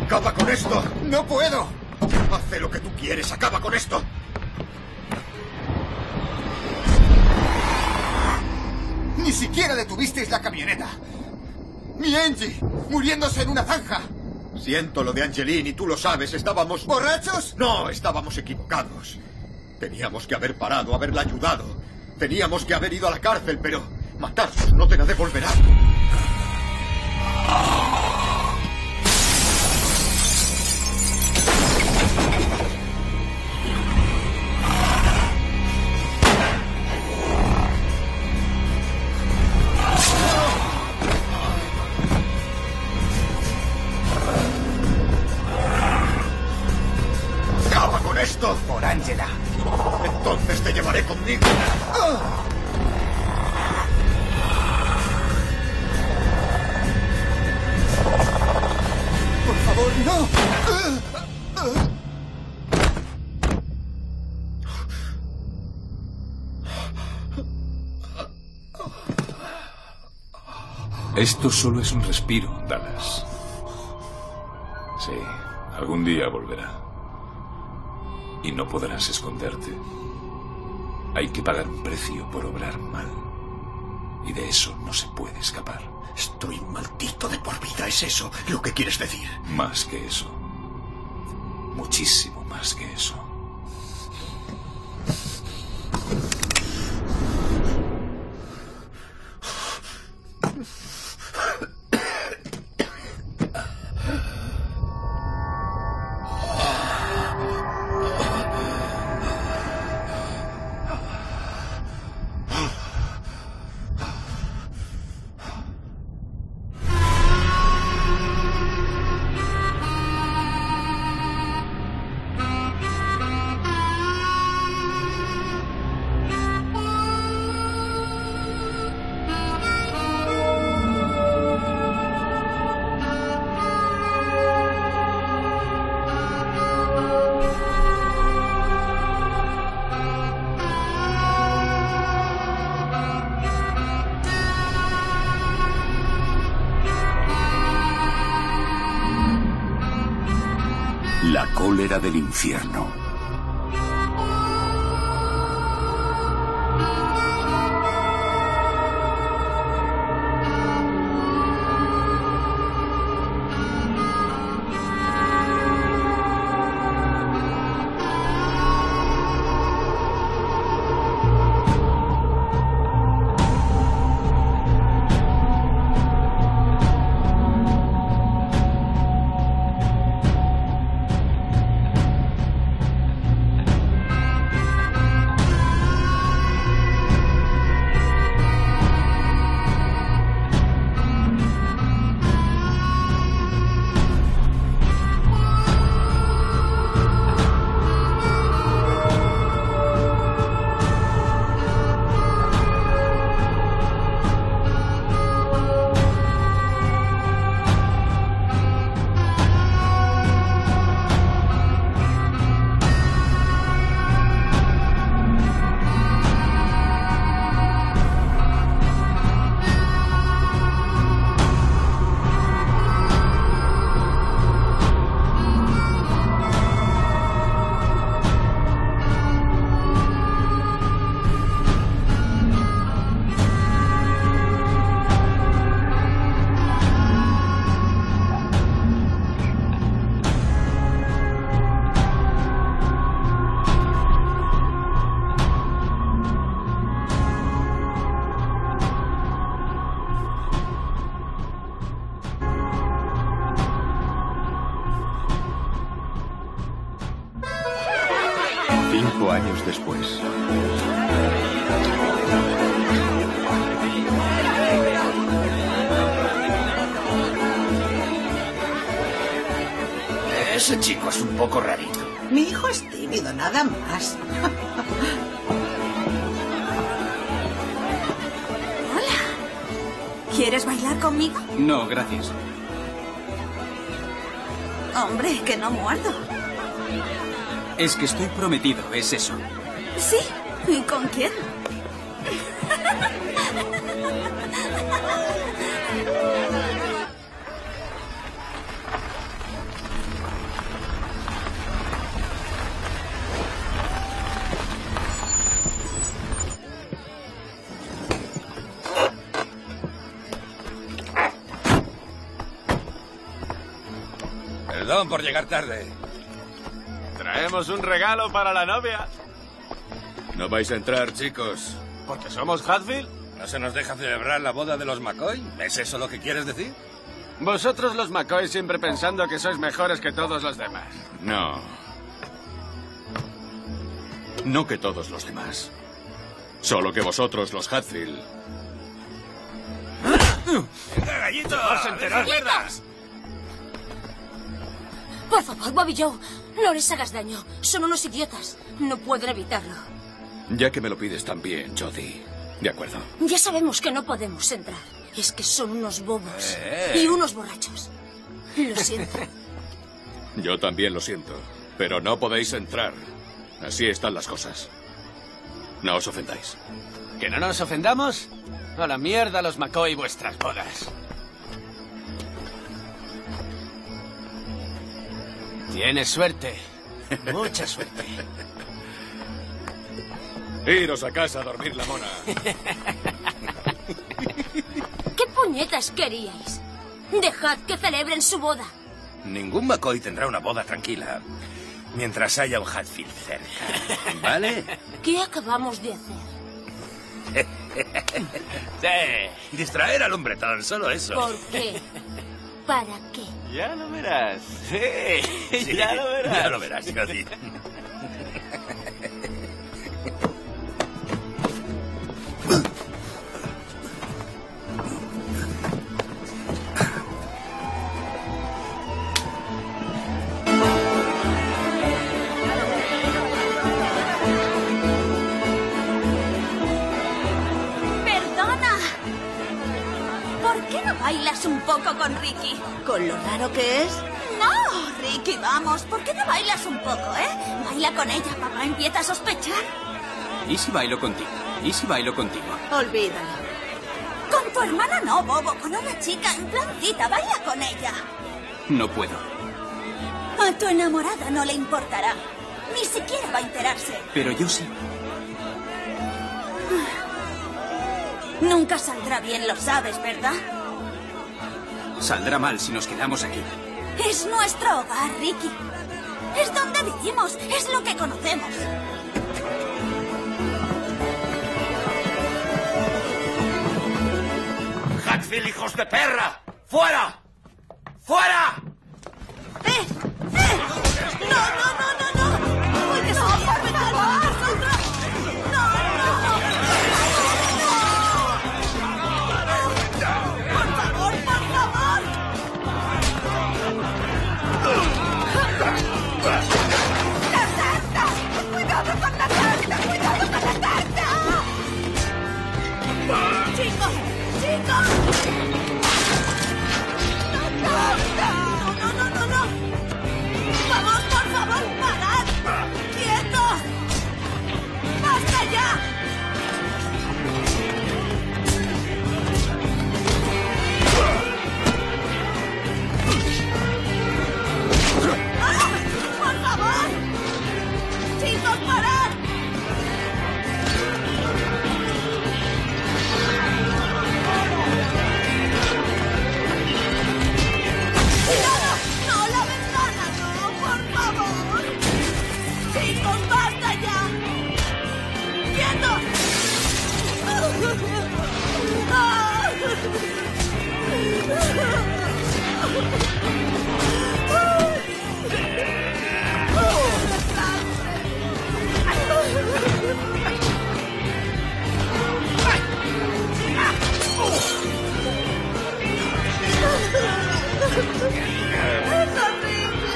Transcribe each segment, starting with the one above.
¡Acaba con esto! ¡No puedo! Haz lo que tú quieres, acaba con esto. Ni siquiera detuvisteis la camioneta. Mi Angie, muriéndose en una zanja. Siento lo de Angeline y tú lo sabes, estábamos... ¿Borrachos? No, estábamos equivocados. Teníamos que haber parado, haberla ayudado. Teníamos que haber ido a la cárcel, pero matarnos no te la devolverá. ¡Acaba con esto! Por Angela. Entonces te llevaré conmigo. Por favor, no. Esto solo es un respiro, Dallas. Sí, algún día volverá. Y no podrás esconderte. Hay que pagar un precio por obrar mal. Y de eso no se puede escapar. Estoy maldito de por vida, ¿es eso lo que quieres decir? Más que eso. Muchísimo más que eso. La cólera del infierno. Años después. Ese chico es un poco rarito. Mi hijo es tímido, nada más. Hola. ¿Quieres bailar conmigo? No, gracias. Hombre, que no muerdo. Es que estoy prometido, es eso. ¿Sí? ¿Y con quién? Perdón por llegar tarde. Traemos un regalo para la novia. ¿No vais a entrar, chicos? ¿Porque somos Hatfield? ¿No se nos deja celebrar la boda de los McCoy? ¿Es eso lo que quieres decir? Vosotros los McCoy siempre pensando que sois mejores que todos los demás. No. No que todos los demás. Solo que vosotros, los Hatfield. ¡Venga, gallito! ¡Os enterar, verás! Por favor, Bobby Joe, no les hagas daño. Son unos idiotas. No pueden evitarlo. Ya que me lo pides también, Jodie. De acuerdo. Ya sabemos que no podemos entrar. Es que son unos bobos y unos borrachos. Lo siento. Yo también lo siento. Pero no podéis entrar. Así están las cosas. No os ofendáis. ¿Que no nos ofendamos? A la mierda los McCoy y vuestras bodas. Tienes suerte. Mucha suerte. Iros a casa a dormir la mona. ¿Qué puñetas queríais? Dejad que celebren su boda. Ningún McCoy tendrá una boda tranquila mientras haya un Hatfield cerca. ¿Vale? ¿Qué acabamos de hacer? Sí. Distraer al hombre, tan solo eso. ¿Por qué? ¿Para qué? Ya lo verás. Sí, ya lo verás. Ya lo verás, Jodie. ¿Bailas un poco con Ricky? ¿Con lo raro que es? No, Ricky, vamos. ¿Por qué no bailas un poco, Baila con ella, papá empieza a sospechar. ¿Y si bailo contigo? ¿Y si bailo contigo? Olvídalo. Con tu hermana no, bobo. Con una chica en plan cita. Baila con ella. No puedo. A tu enamorada no le importará. Ni siquiera va a enterarse. Pero yo sí. Nunca saldrá bien, lo sabes, ¿verdad? Saldrá mal si nos quedamos aquí. Es nuestro hogar, Ricky. Es donde vivimos, es lo que conocemos. ¡Hatfield, hijos de perra! ¡Fuera! ¡Fuera! ¡No, no, no, no, no! ¡Puedes salir a pegar a nosotros! ¡No, no! ¡Cuidado con la tarta! ¡Cuidado con la tarta! ¡Chicos! ¡Chicos! ¡No, no, no, no! ¡Vamos, por favor! ¡Parad! ¡Quietos! ¡Basta ya! ¡Por favor! ¡Chicos, parad! ¡Cuidado! ¡No, la ventana! ¡No, por favor! ¡Chicos, basta ya! ¡Quietos! ¡Es horrible!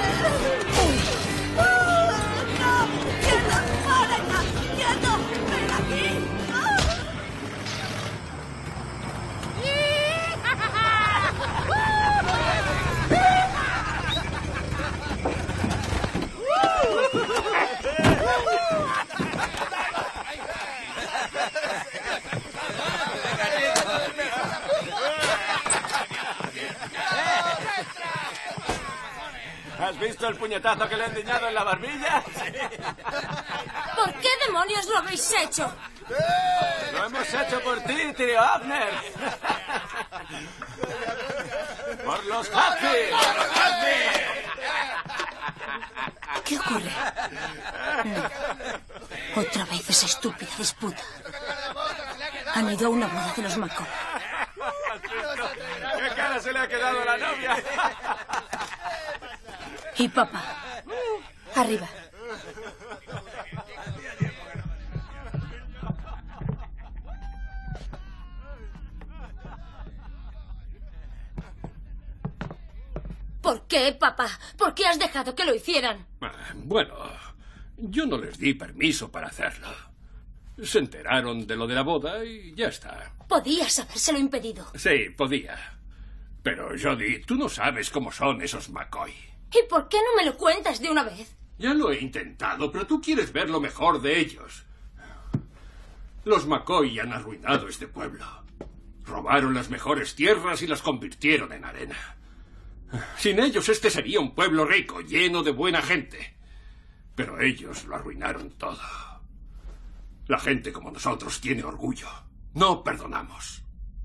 ¡No! ¡Quieto! ¡Para ya! ¡Quieto! ¡Ven aquí! ¿Has visto el puñetazo que le he endiñado en la barbilla? ¿Por qué demonios lo habéis hecho? Lo hemos hecho por ti, tío Abner. Por los Hatfield. ¡Por los Hatfield! ¿Qué ocurre? No. Otra vez esa estúpida disputa. Han ido a una boda de los McCoy. ¿Qué cara se le ha quedado a la novia? Y papá. Arriba. ¿Por qué, papá? ¿Por qué has dejado que lo hicieran? Bueno, yo no les di permiso para hacerlo. Se enteraron de lo de la boda y ya está. Podías habérselo impedido. Sí, podía. Pero, Jodie, tú no sabes cómo son esos McCoy. ¿Y por qué no me lo cuentas de una vez? Ya lo he intentado, pero tú quieres ver lo mejor de ellos. Los McCoy han arruinado este pueblo. Robaron las mejores tierras y las convirtieron en arena. Sin ellos este sería un pueblo rico, lleno de buena gente. Pero ellos lo arruinaron todo. La gente como nosotros tiene orgullo. No perdonamos.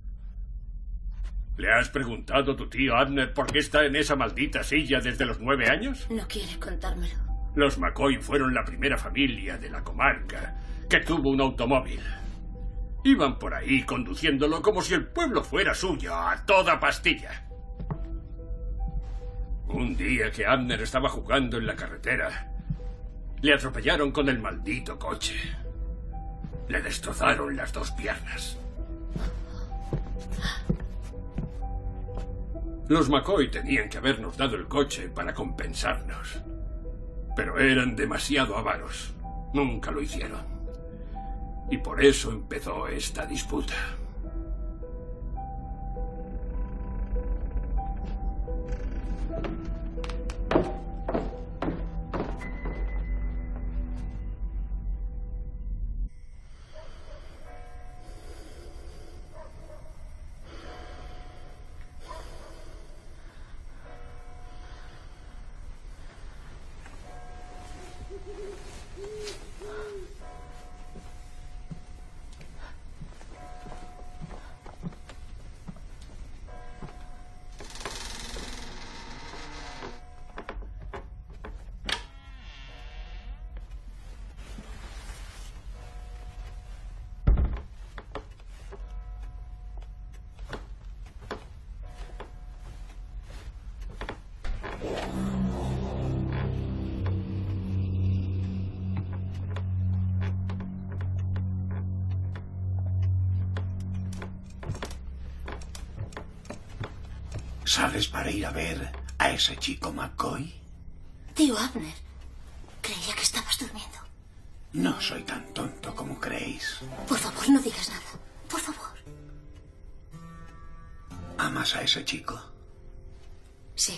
¿Le has preguntado a tu tío Abner por qué está en esa maldita silla desde los 9 años? No quiere contármelo. Los McCoy fueron la primera familia de la comarca que tuvo un automóvil. Iban por ahí conduciéndolo como si el pueblo fuera suyo, a toda pastilla. Un día que Abner estaba jugando en la carretera, le atropellaron con el maldito coche. Le destrozaron las 2 piernas. Los McCoy tenían que habernos dado el coche para compensarnos. Pero eran demasiado avaros. Nunca lo hicieron. Y por eso empezó esta disputa. ¿Sales para ir a ver a ese chico McCoy? Tío Abner, creía que estabas durmiendo. No soy tan tonto como creéis. Por favor, no digas nada. Por favor. ¿Amas a ese chico? Sí.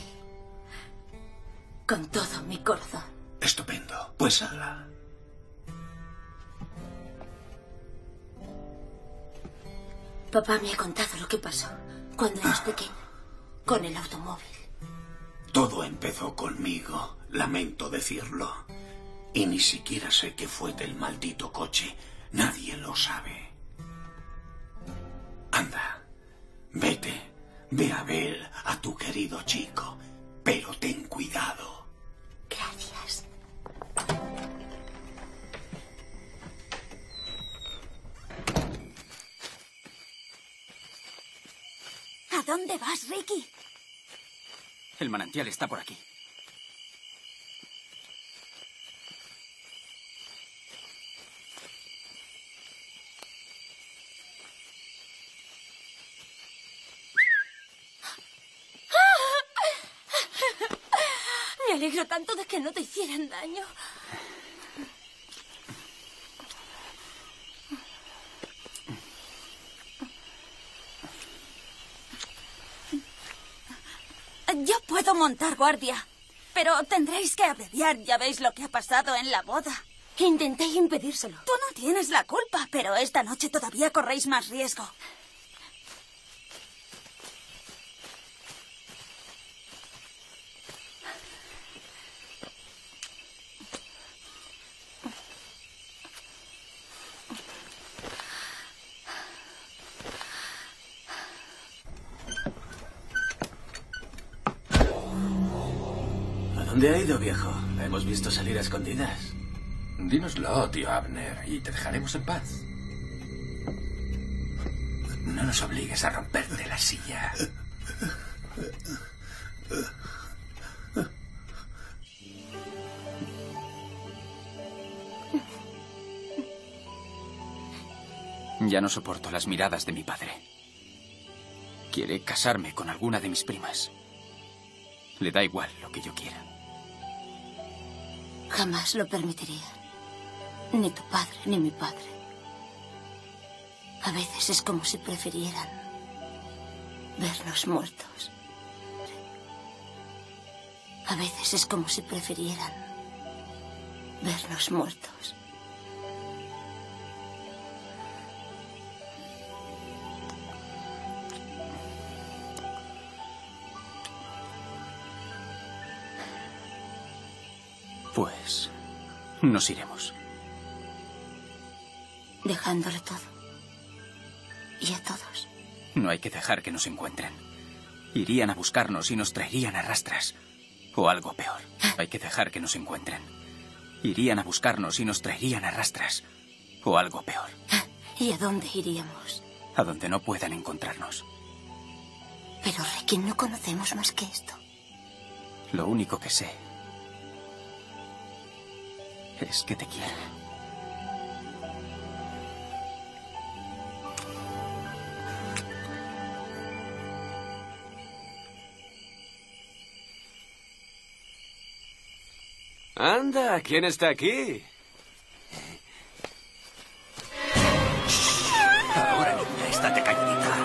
Con todo mi corazón. Estupendo. Pues hala. Papá me ha contado lo que pasó cuando eras pequeño. Con el automóvil. Todo empezó conmigo, lamento decirlo. Y ni siquiera sé qué fue del maldito coche. Nadie lo sabe. Anda, vete. Ve a ver a tu querido chico. Pero ten cuidado. Gracias. ¿A dónde vas, Ricky? El manantial está por aquí. Me alegro tanto de que no te hicieran daño. Yo puedo montar guardia, pero tendréis que abreviar. Ya veis lo que ha pasado en la boda. Intenté impedírselo. Tú no tienes la culpa, pero esta noche todavía corréis más riesgo. ¿Dónde ha ido, viejo? La hemos visto salir a escondidas. Dínoslo, tío Abner, y te dejaremos en paz. No nos obligues a romperte la silla. Ya no soporto las miradas de mi padre. Quiere casarme con alguna de mis primas. Le da igual lo que yo quiera. Jamás lo permitiría. Ni tu padre, ni mi padre. A veces es como si prefirieran vernos muertos. A veces es como si prefirieran vernos muertos. Pues nos iremos. Dejándole todo. Y a todos. No hay que dejar que nos encuentren. Irían a buscarnos y nos traerían a rastras. O algo peor. Hay que dejar que nos encuentren. Irían a buscarnos y nos traerían a rastras. O algo peor. ¿Y a dónde iríamos? A donde no puedan encontrarnos. Pero, Ricky, no conocemos más que esto. Lo único que sé es que te quiero. Anda, ¿quién está aquí? Ahora, niña, estate calladita.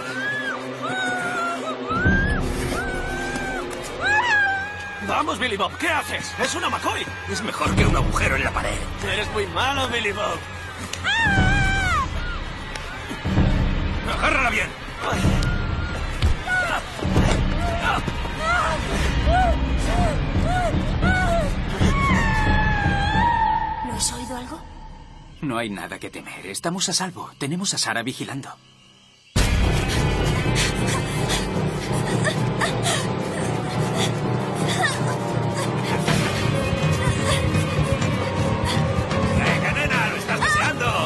Vamos, Billy Bob, ¿qué haces? ¡Es una McCoy! Es mejor que un agujero en la pared. Eres muy malo, Billy Bob. ¡Agárrala bien! ¿No has oído algo? No hay nada que temer. Estamos a salvo. Tenemos a Sara vigilando. ¡Venga, nena! ¡Lo estás deseando!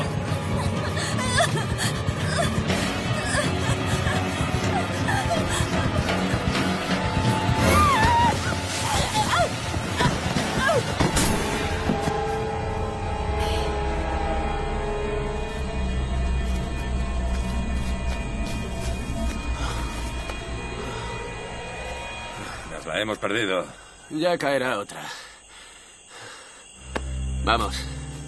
Nos la hemos perdido. Ya caerá otra. Vamos.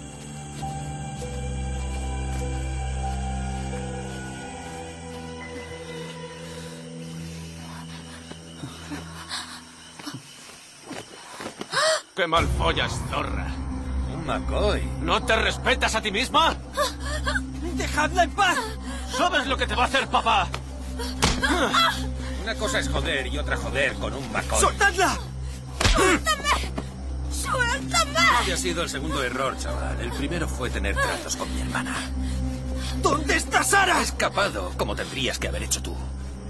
¡Qué mal follas, zorra! Un McCoy. ¿No te respetas a ti misma? ¡Dejadla en paz! ¿Sabes lo que te va a hacer papá? Una cosa es joder y otra joder con un McCoy. ¡Soltadla! ¡Suéltame! ¡Suéltame! Había sido el segundo error, chaval. El primero fue tener tratos con mi hermana. ¿Dónde está Sara? Ha escapado, como tendrías que haber hecho tú.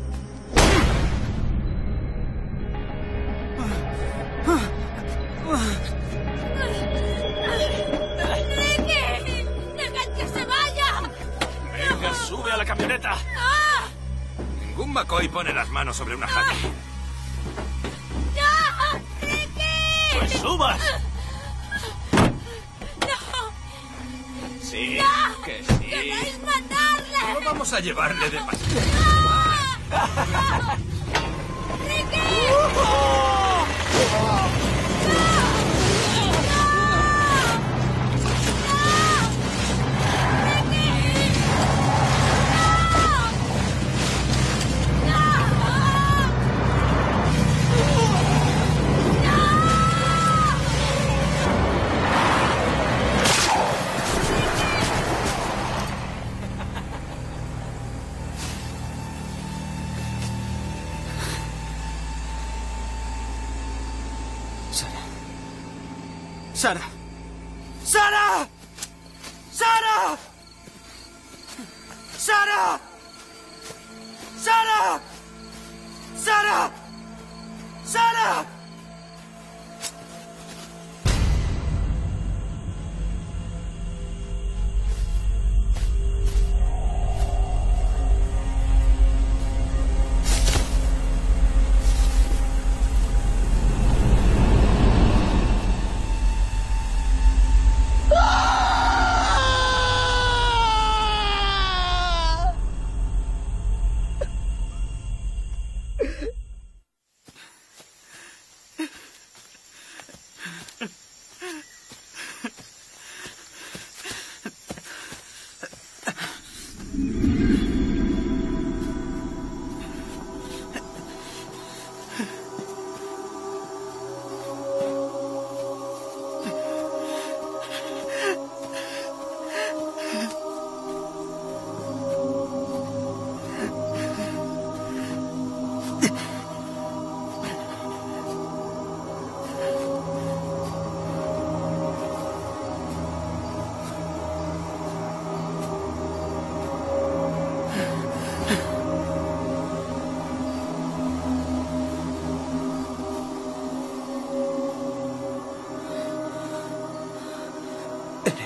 ¡Ricky! ¡Dejad que se vaya! ¡Venga, sube a la camioneta! Ningún McCoy pone las manos sobre una jaca. ¡No! ¡Ricky! ¡Pues subas! ¡No! Sí, ¡No! que sí. ¡Queréis matarle! No vamos a llevarle de paseo. ¡Ricky! ¡Sara! ¡Sara! ¡Sara! ¡Sara! ¡Sara! ¡Sara! ¡Sara!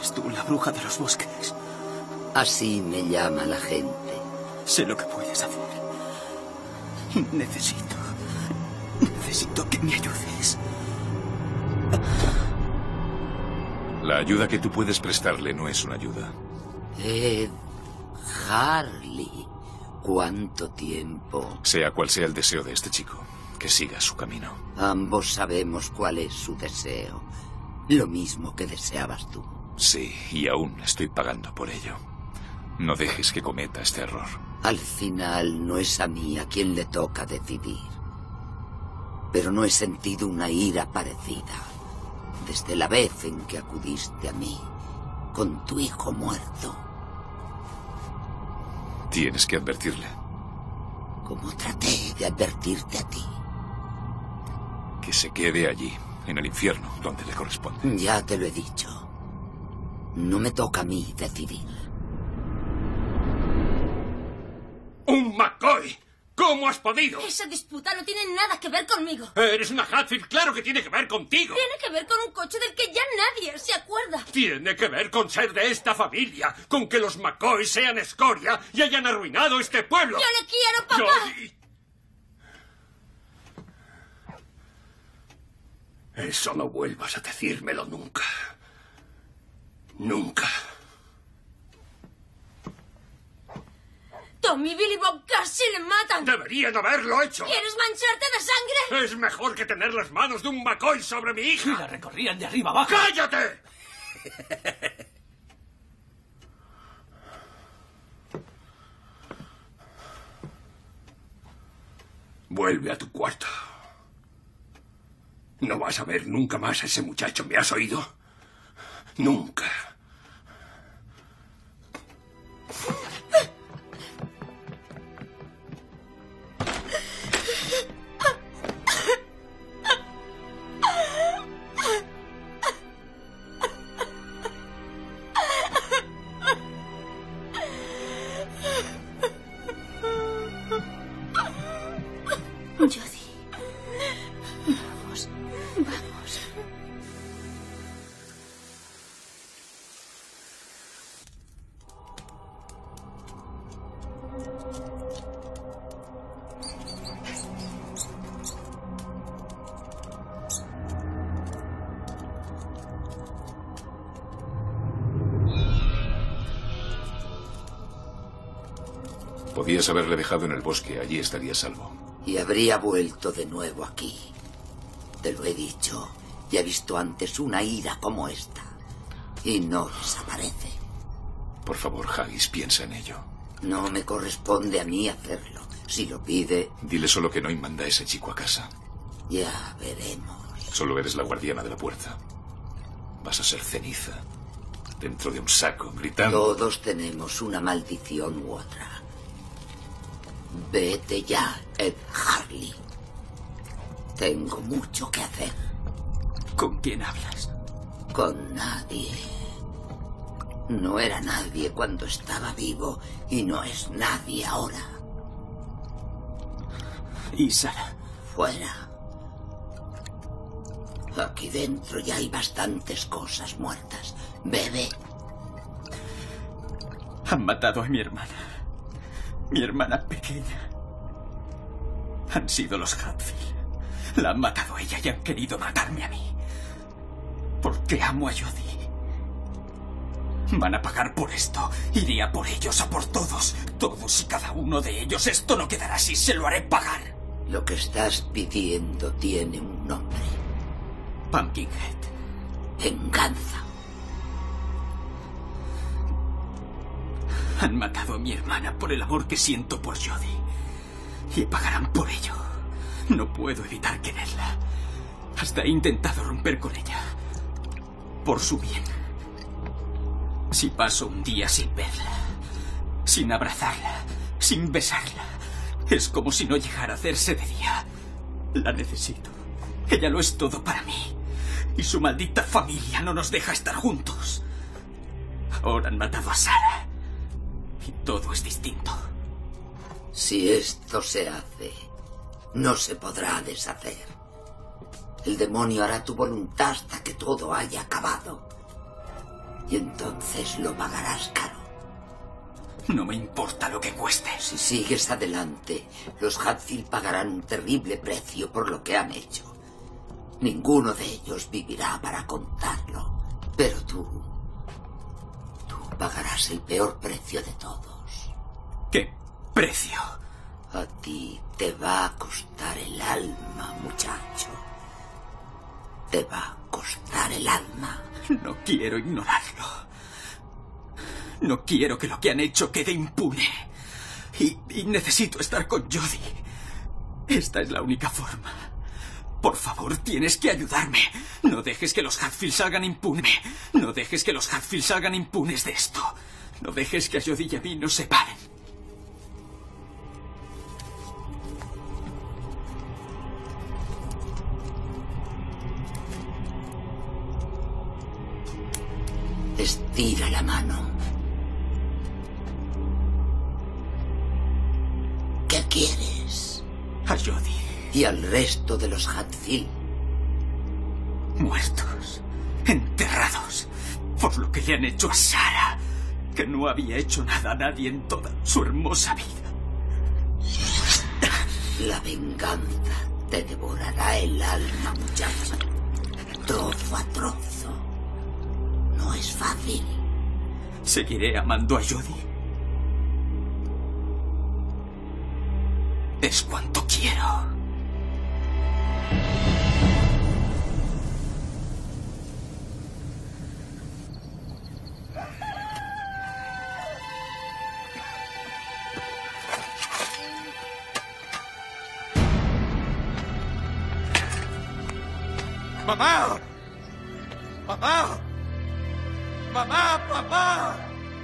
Eres tú la bruja de los bosques. Así me llama la gente. Sé lo que puedes hacer. Necesito que me ayudes. La ayuda que tú puedes prestarle no es una ayuda. Ed Harley. ¿Cuánto tiempo? Sea cual sea el deseo de este chico, que siga su camino. Ambos sabemos cuál es su deseo. Lo mismo que deseabas tú. Sí, y aún estoy pagando por ello. No dejes que cometa este error. Al final no es a mí a quien le toca decidir. Pero no he sentido una ira parecida desde la vez en que acudiste a mí con tu hijo muerto. Tienes que advertirle. Como traté de advertirte a ti. Que se quede allí, en el infierno, donde le corresponde. Ya te lo he dicho. No me toca a mí decidir. ¡Un McCoy! ¿Cómo has podido? Esa disputa no tiene nada que ver conmigo. Eres una Hatfield, claro que tiene que ver contigo. Tiene que ver con un coche del que ya nadie se acuerda. Tiene que ver con ser de esta familia, con que los McCoy sean escoria y hayan arruinado este pueblo. ¡Yo le quiero, papá! Eso no vuelvas a decírmelo nunca. Nunca. Tommy y Billy Bob casi le matan. Deberían haberlo hecho. ¿Quieres mancharte de sangre? Es mejor que tener las manos de un McCoy sobre mi hija. Y la recorrían de arriba abajo. ¡Cállate! Vuelve a tu cuarto. No vas a ver nunca más a ese muchacho, ¿me has oído? Nunca. Jodie. Vamos. Vamos. Podías haberle dejado en el bosque, allí estaría salvo. Y habría vuelto de nuevo aquí. Te lo he dicho. Ya he visto antes una ira como esta. Y no desaparece. Por favor, Haggis, piensa en ello. No me corresponde a mí hacerlo. Si lo pide... Dile solo que no manda a ese chico a casa. Ya veremos. Solo eres la guardiana de la puerta. Vas a ser ceniza. Dentro de un saco, gritando. Todos tenemos una maldición u otra. Vete ya, Ed Harley. Tengo mucho que hacer. ¿Con quién hablas? Con nadie. No era nadie cuando estaba vivo y no es nadie ahora. ¿Y Sara? Fuera. Aquí dentro ya hay bastantes cosas muertas. Bebe. Han matado a mi hermana. Mi hermana pequeña. Han sido los Hatfield. La han matado a ella y han querido matarme a mí. Porque amo a Jodie. Van a pagar por esto. Iré a por ellos, a por todos. Todos y cada uno de ellos. Esto no quedará así. Se lo haré pagar. Lo que estás pidiendo tiene un nombre. Pumpkinhead. Venganza. Han matado a mi hermana por el amor que siento por Jodie. Y pagarán por ello. No puedo evitar quererla. Hasta he intentado romper con ella. Por su bien. Si paso un día sin verla, sin abrazarla, sin besarla, es como si no llegara a hacerse de día. La necesito. Ella lo es todo para mí. Y su maldita familia no nos deja estar juntos. Ahora han matado a Sara. Y todo es distinto. Si esto se hace, no se podrá deshacer. El demonio hará tu voluntad hasta que todo haya acabado. Y entonces lo pagarás caro. No me importa lo que cueste. Si sigues adelante, los Hatfield pagarán un terrible precio por lo que han hecho. Ninguno de ellos vivirá para contarlo. Pero tú pagarás el peor precio de todos. ¿Qué precio? A ti te va a costar el alma, muchacho. Te va a costar el alma. No quiero ignorarlo. No quiero que lo que han hecho quede impune. Y necesito estar con Jodie. Esta es la única forma. Por favor, tienes que ayudarme. No dejes que los Hatfield salgan impunes. No dejes que los Hatfield salgan impunes de esto. No dejes que a Jodie y a mí nos separen. Estira la mano. ¿Qué quieres? A Jodie. Y al resto de los Hatfield. Muertos. Enterrados. Por lo que le han hecho a Sarah. Que no había hecho nada a nadie en toda su hermosa vida. La venganza te devorará el alma, muchacho. Trozo a trozo. No es fácil. Seguiré amando a Jodie. Es cuanto quiero. ¡Mamá! ¡Mamá! ¡Mamá! ¡Papá!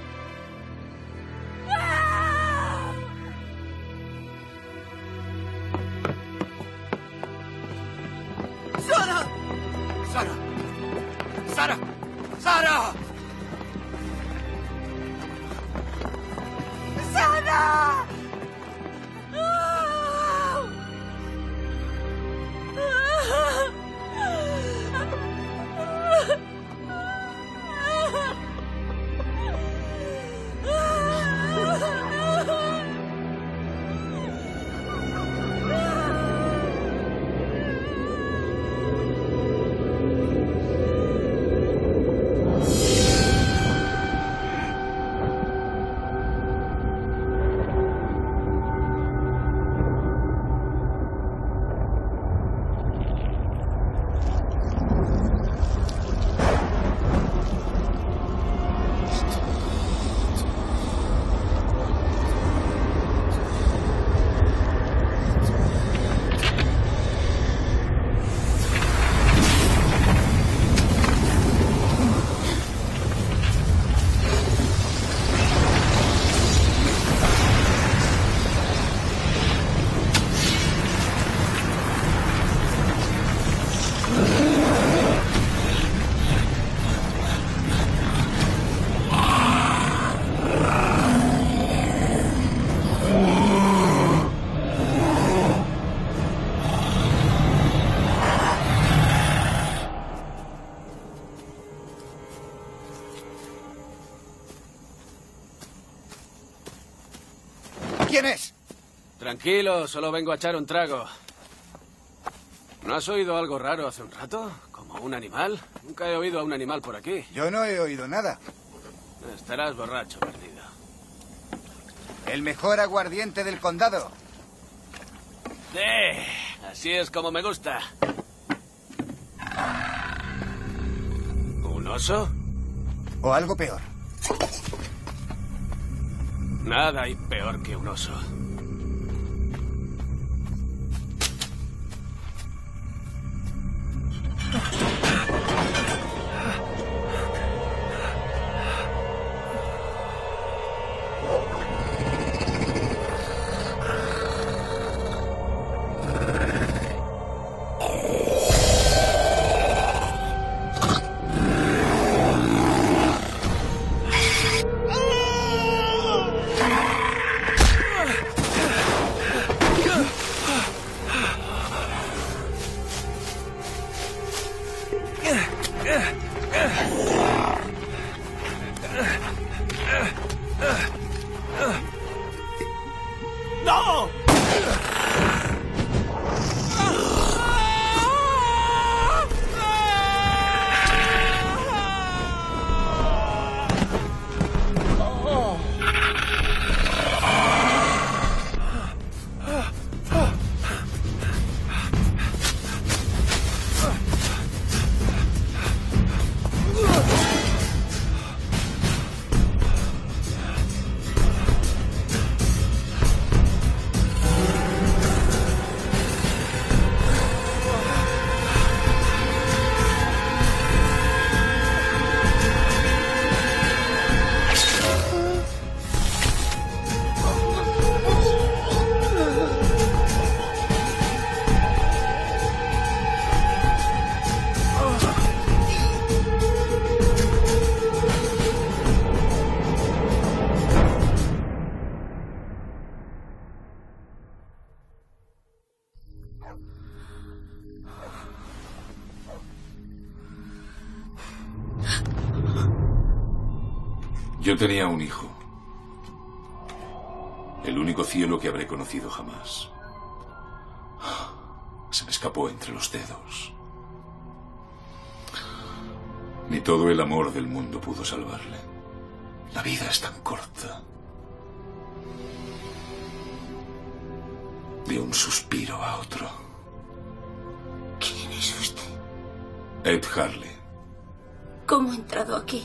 ¡Sara! ¡Sara! ¡Sara! ¡Sara! ¡Sara! ¿Quién es? Tranquilo, solo vengo a echar un trago. ¿No has oído algo raro hace un rato? ¿Como un animal? Nunca he oído a un animal por aquí. Yo no he oído nada. Estarás borracho, perdido. El mejor aguardiente del condado. Así es como me gusta. ¿Un oso? O algo peor. Nada hay peor que un oso. Yo tenía un hijo. El único cielo que habré conocido jamás. Se me escapó entre los dedos. Ni todo el amor del mundo pudo salvarle. La vida es tan corta. De un suspiro a otro. ¿Quién es usted? Ed Harley. ¿Cómo ha entrado aquí?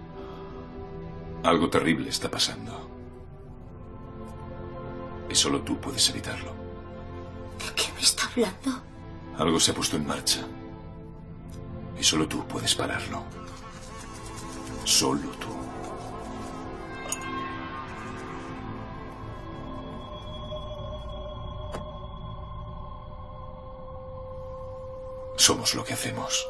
Algo terrible está pasando. Y solo tú puedes evitarlo. ¿De qué me está hablando? Algo se ha puesto en marcha. Y solo tú puedes pararlo. Solo tú. Somos lo que hacemos.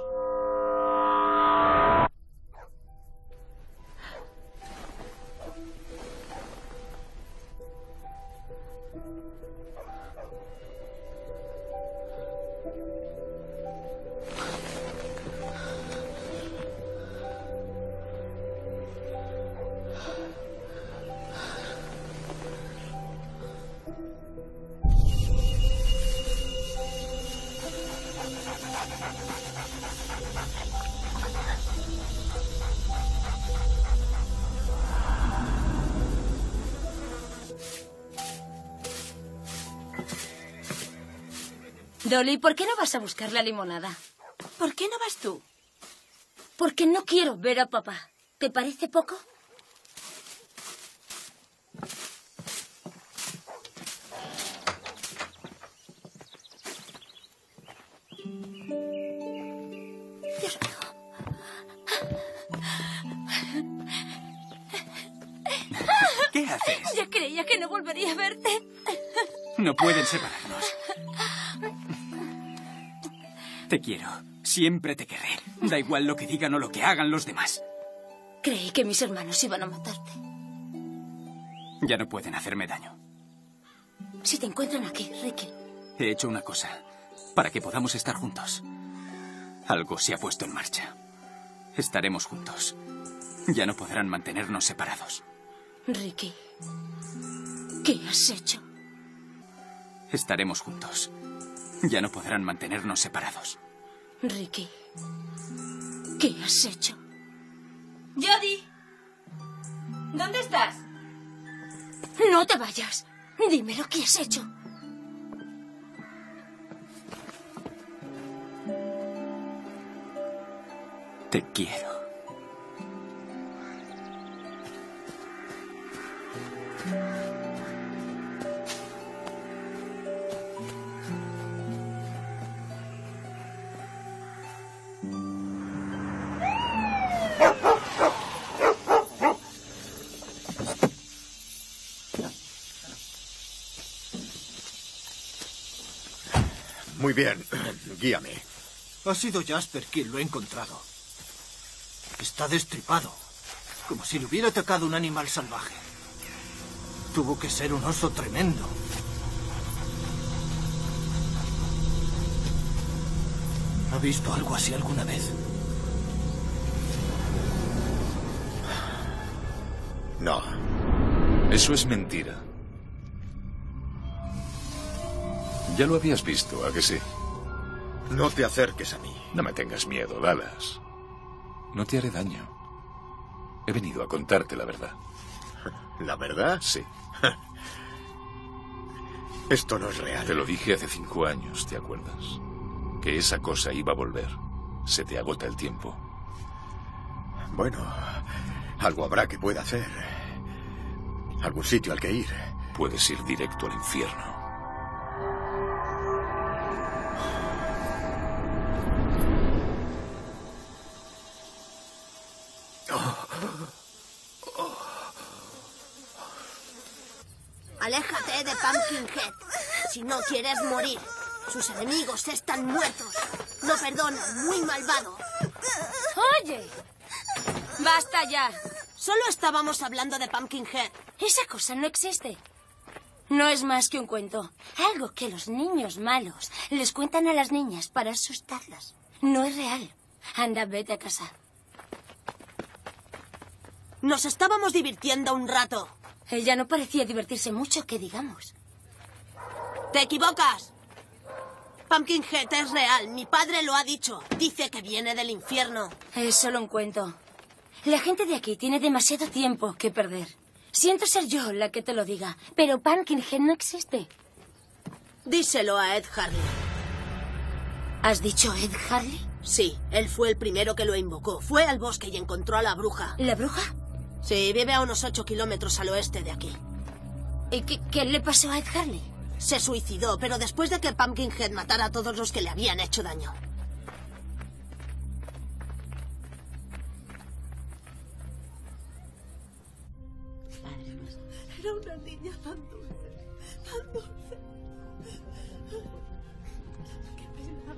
Dolly, ¿por qué no vas a buscar la limonada? ¿Por qué no vas tú? Porque no quiero ver a papá. ¿Te parece poco? Dios mío. ¿Qué haces? Ya creía que no volvería a verte. No pueden separarnos. Te quiero. Siempre te querré. Da igual lo que digan o lo que hagan los demás. Creí que mis hermanos iban a matarte. Ya no pueden hacerme daño. Si te encuentran aquí, Ricky. He hecho una cosa para que podamos estar juntos. Algo se ha puesto en marcha. Estaremos juntos. Ya no podrán mantenernos separados. Ricky, ¿qué has hecho? Estaremos juntos. Ya no podrán mantenernos separados. Ricky, ¿qué has hecho? Jodie, ¿dónde estás? No te vayas. Dime lo que has hecho. Te quiero. Muy bien, guíame. Ha sido Jasper quien lo ha encontrado. Está destripado, como si le hubiera atacado un animal salvaje. Tuvo que ser un oso tremendo. ¿Ha visto algo así alguna vez? No. Eso es mentira. Ya lo habías visto, ¿a que sí? No te acerques a mí. No me tengas miedo, Dallas. No te haré daño. He venido a contarte la verdad. ¿La verdad? Sí. Esto no es real. Te lo dije hace 5 años, ¿te acuerdas? Que esa cosa iba a volver. Se te agota el tiempo. Bueno, algo habrá que pueda hacer. Algún sitio al que ir. Puedes ir directo al infierno. Aléjate de Pumpkinhead. Si no quieres morir. Sus enemigos están muertos. No perdonan, muy malvado. ¡Oye! ¡Basta ya! Solo estábamos hablando de Pumpkinhead. Esa cosa no existe. No es más que un cuento. Algo que los niños malos les cuentan a las niñas para asustarlas. No es real. Anda, vete a casa. Nos estábamos divirtiendo un rato. Ella no parecía divertirse mucho, que digamos. ¡Te equivocas! Pumpkinhead es real. Mi padre lo ha dicho. Dice que viene del infierno. Es solo un cuento. La gente de aquí tiene demasiado tiempo que perder. Siento ser yo la que te lo diga, pero Pumpkinhead no existe. Díselo a Ed Harley. ¿Has dicho Ed Harley? Sí, él fue el primero que lo invocó. Fue al bosque y encontró a la bruja. ¿La bruja? Sí, vive a unos 8 kilómetros al oeste de aquí. ¿Y qué le pasó a Ed Harley? Se suicidó, pero después de que Pumpkinhead matara a todos los que le habían hecho daño. Era una niña tan dulce, tan dulce. Qué pena.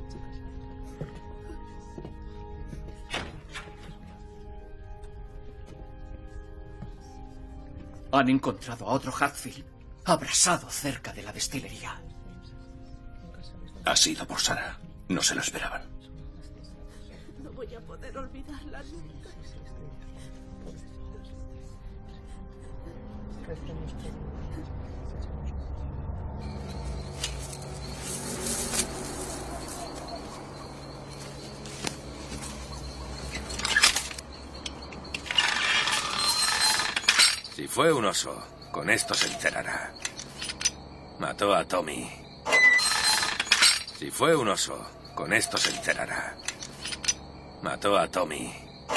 Han encontrado a otro Hatfield abrasado cerca de la destilería. Ha sido por Sara. No se lo esperaban. No voy a poder olvidarla nunca. Si fue un oso, con esto se enterará. Mató a Tommy. Si fue un oso, con esto se enterará. Mató a Tommy.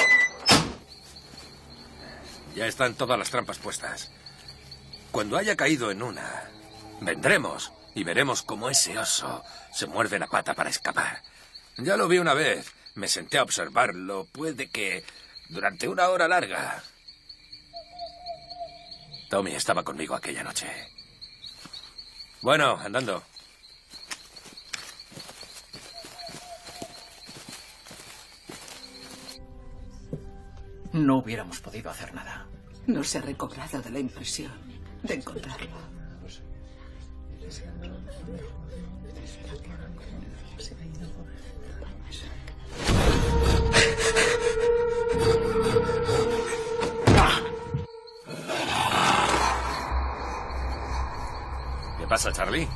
Ya están todas las trampas puestas. Cuando haya caído en una, vendremos y veremos cómo ese oso se muerde la pata para escapar. Ya lo vi una vez. Me senté a observarlo. Puede que durante una hora larga. Tommy estaba conmigo aquella noche. Bueno, andando. No hubiéramos podido hacer nada. No se ha recobrado de la impresión de encontrarlo. ¿Qué pasa, Charlie?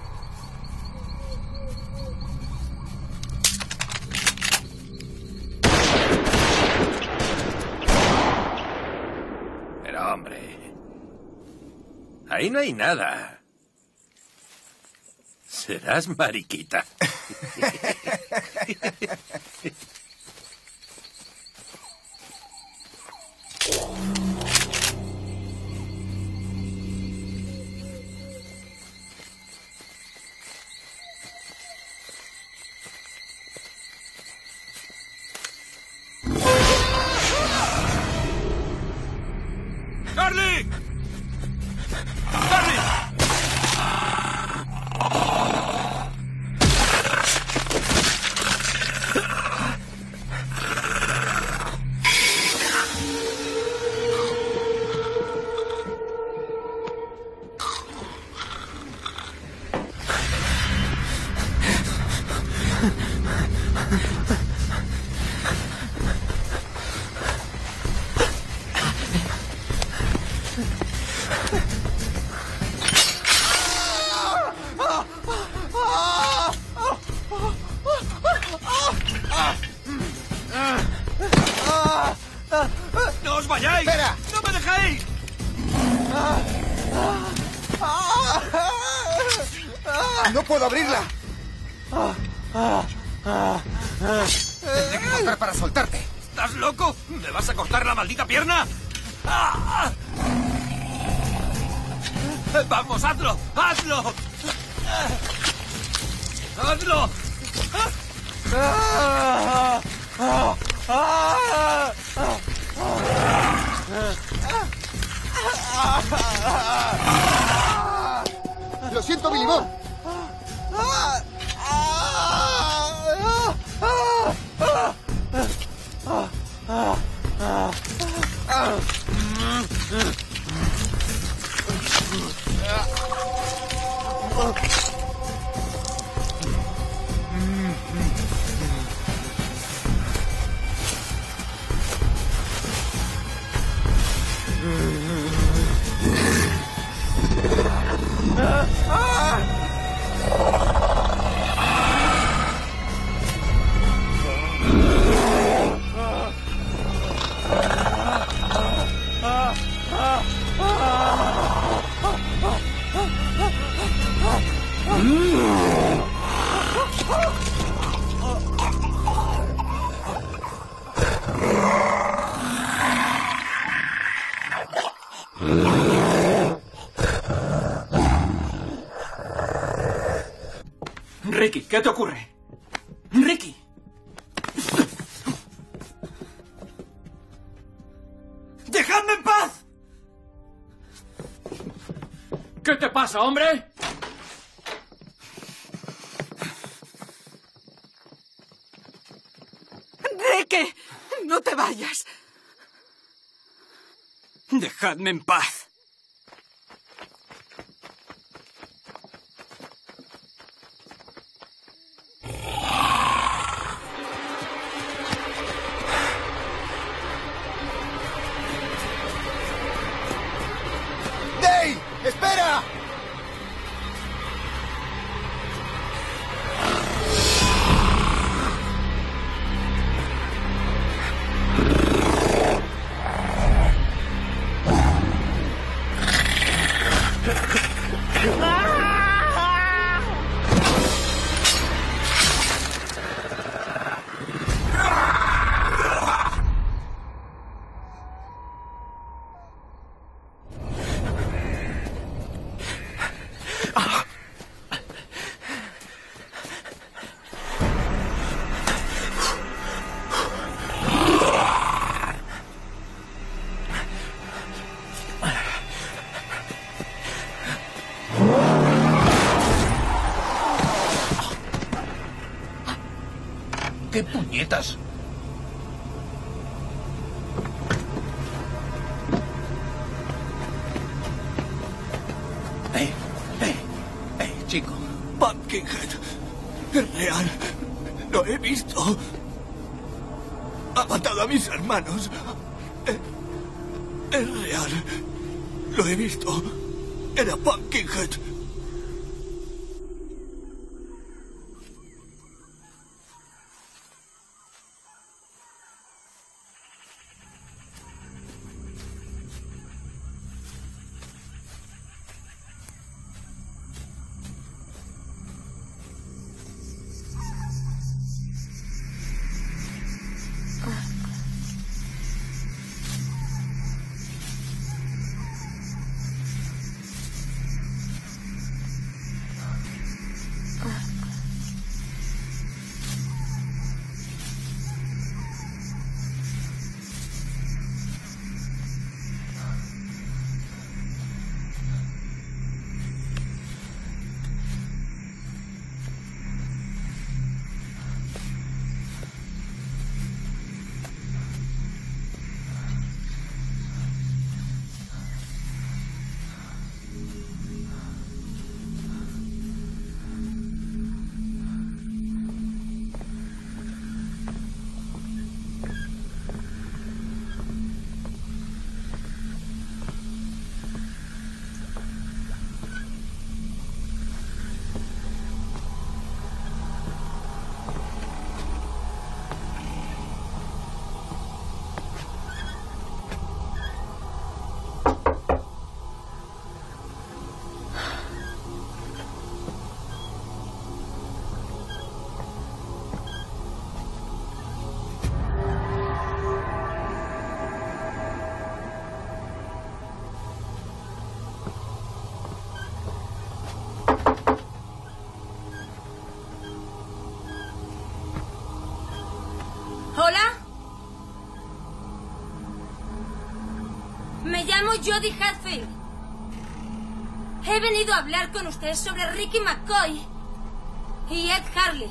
Pero, hombre, ahí no hay nada. Serás mariquita. ¡Charlie! ¡No os vayáis! ¡Espera! ¡No me dejéis! ¡No puedo abrirla! Tendré que cortar para soltarte. ¿Estás loco? ¿Me vas a cortar la maldita pierna? ¡Vamos, hazlo! ¡Hazlo! ¡Hazlo! ¡Lo siento, Billy Bob! Ricky, ¿qué te ocurre? Ricky. ¡Dejadme en paz! ¿Qué te pasa, hombre? ¡Ricky! ¡No te vayas! Dejadme en paz. ¡Dave! ¡Espera! ¿Qué puñetas? Chico. Pumpkinhead. Es real. Lo he visto. Ha matado a mis hermanos. Es real. Lo he visto. Era Pumpkinhead. ¿Hola? Me llamo Jodie Hatfield. He venido a hablar con usted sobre Ricky McCoy y Ed Harley.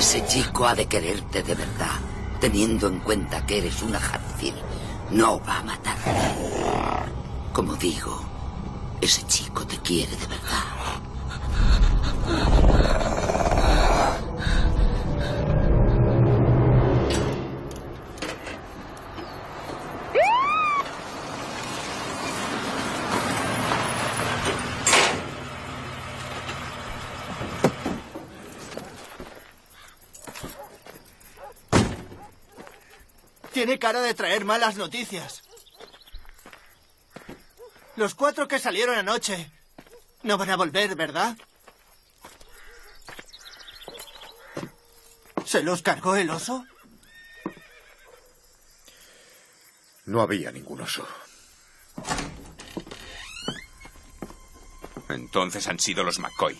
Ese chico ha de quererte de verdad, teniendo en cuenta que eres una Hatfield. No va a matarte. Como digo, ese chico te quiere de verdad. Tiene cara de traer malas noticias. Los 4 que salieron anoche no van a volver, ¿verdad? ¿Se los cargó el oso? No había ningún oso. Entonces han sido los McCoy.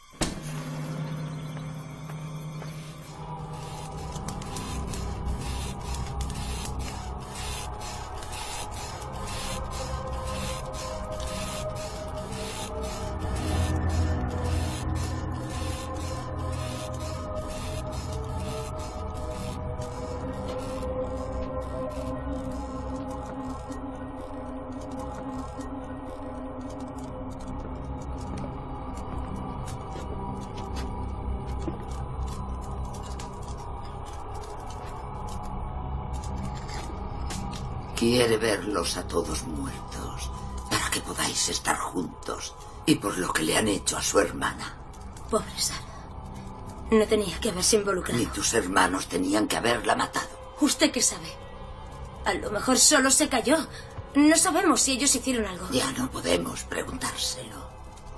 Quiere verlos a todos muertos, para que podáis estar juntos, y por lo que le han hecho a su hermana. Pobre Sara. No tenía que haberse involucrado. Ni tus hermanos tenían que haberla matado. ¿Usted qué sabe? A lo mejor solo se cayó. No sabemos si ellos hicieron algo. Ya no podemos preguntárselo.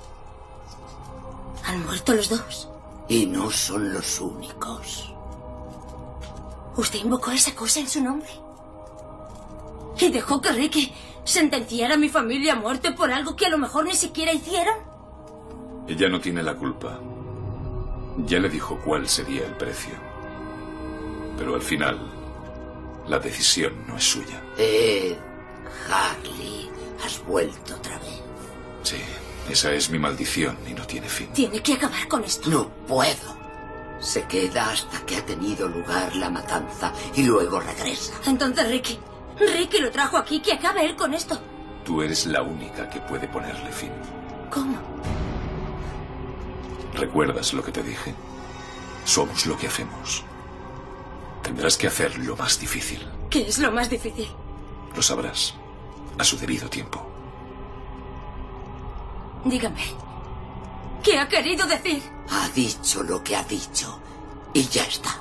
¿Han muerto los dos? Y no son los únicos. ¿Usted invocó esa cosa en su nombre? ¿Y dejó que Ricky sentenciara a mi familia a muerte por algo que a lo mejor ni siquiera hicieron? Ella no tiene la culpa. Ya le dijo cuál sería el precio. Pero al final, la decisión no es suya. Harley, has vuelto otra vez. Sí, esa es mi maldición y no tiene fin. Tiene que acabar con esto. No puedo. Se queda hasta que ha tenido lugar la matanza y luego regresa. Entonces Ricky lo trajo aquí, que acabe él con esto. Tú eres la única que puede ponerle fin. ¿Cómo? ¿Recuerdas lo que te dije? Somos lo que hacemos. Tendrás que hacer lo más difícil. ¿Qué es lo más difícil? Lo sabrás a su debido tiempo. Dígame, ¿qué ha querido decir? Ha dicho lo que ha dicho y ya está.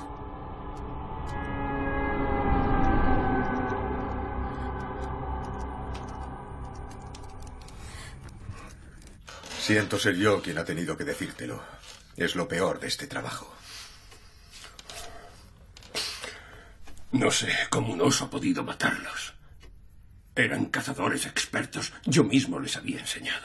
Siento ser yo quien ha tenido que decírtelo. Es lo peor de este trabajo. No sé cómo un oso ha podido matarlos. Eran cazadores expertos. Yo mismo les había enseñado.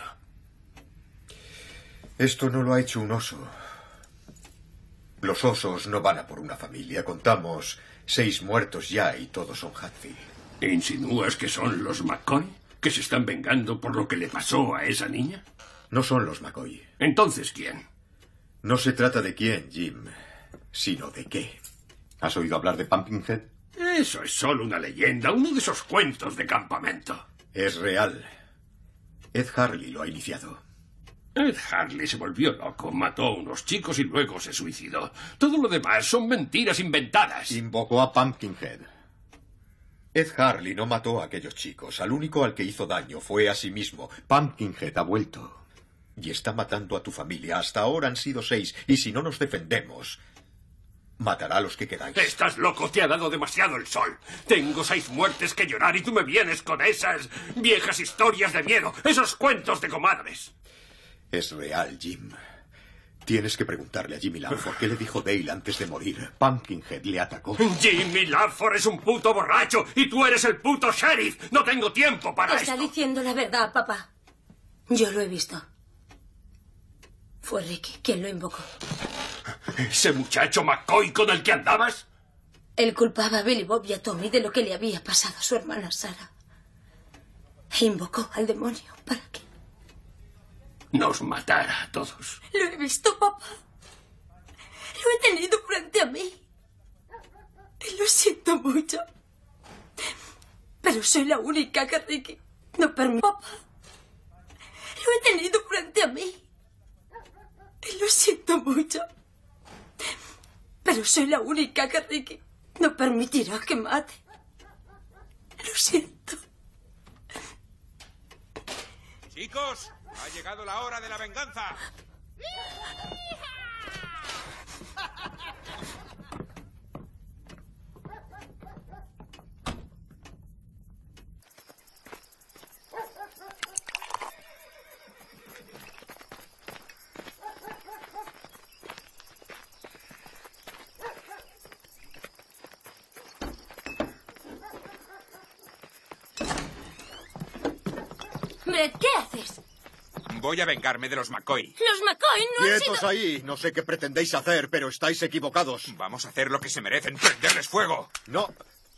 Esto no lo ha hecho un oso. Los osos no van a por una familia. Contamos 6 muertos ya y todos son Hatfield. ¿Insinúas que son los McCoy? ¿Que se están vengando por lo que le pasó a esa niña? No son los McCoy. ¿Entonces quién? No se trata de quién, Jim, sino de qué. ¿Has oído hablar de Pumpkinhead? Eso es solo una leyenda, uno de esos cuentos de campamento. Es real. Ed Harley lo ha iniciado. Ed Harley se volvió loco, mató a unos chicos y luego se suicidó. Todo lo demás son mentiras inventadas. Invocó a Pumpkinhead. Ed Harley no mató a aquellos chicos. Al único al que hizo daño fue a sí mismo. Pumpkinhead ha vuelto. Y está matando a tu familia. Hasta ahora han sido 6. Y si no nos defendemos, matará a los que quedáis. Estás loco, te ha dado demasiado el sol. Tengo 6 muertes que llorar y tú me vienes con esas viejas historias de miedo, esos cuentos de comadres. Es real, Jim. Tienes que preguntarle a Jimmy Lanford qué le dijo Dale antes de morir. Pumpkinhead le atacó. Jimmy Lanford es un puto borracho y tú eres el puto sheriff. No tengo tiempo para esto. Está diciendo la verdad, papá. Yo lo he visto. Fue Ricky quien lo invocó. ¿Ese muchacho McCoy con el que andabas? Él culpaba a Billy Bob y a Tommy de lo que le había pasado a su hermana Sara. E invocó al demonio para que nos matara a todos. Lo he visto, papá. Lo he tenido frente a mí. Y lo siento mucho. Pero soy la única que Ricky no permite. Papá, lo he tenido frente a mí. Y lo siento mucho. Pero soy la única que Ricky no permitirá que mate. Lo siento. Chicos, ha llegado la hora de la venganza. Brett, ¿qué haces? Voy a vengarme de los McCoy. Los McCoy no han ¡Quietos sido... ahí! No sé qué pretendéis hacer, pero estáis equivocados. Vamos a hacer lo que se merecen, prenderles fuego. No.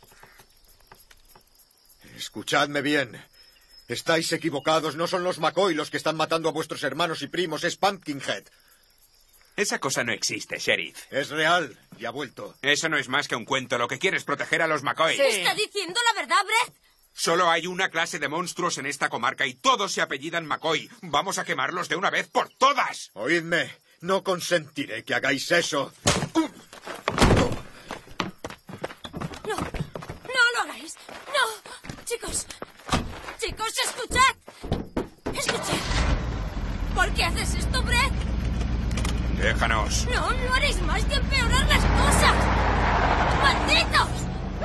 Escuchadme bien. Estáis equivocados. No son los McCoy los que están matando a vuestros hermanos y primos. Es Pumpkinhead. Esa cosa no existe, Sheriff. Es real. Y ha vuelto. Eso no es más que un cuento. Lo que quiere es proteger a los McCoy. ¿Está diciendo la verdad, Brett? Solo hay una clase de monstruos en esta comarca y todos se apellidan McCoy. Vamos a quemarlos de una vez por todas. Oídme. No consentiré que hagáis eso. No, no lo hagáis. No. Chicos, escuchad. Escuchad. ¿Por qué haces esto, Brett? Déjanos. No, no haréis más que empeorar las cosas. ¡Malditos!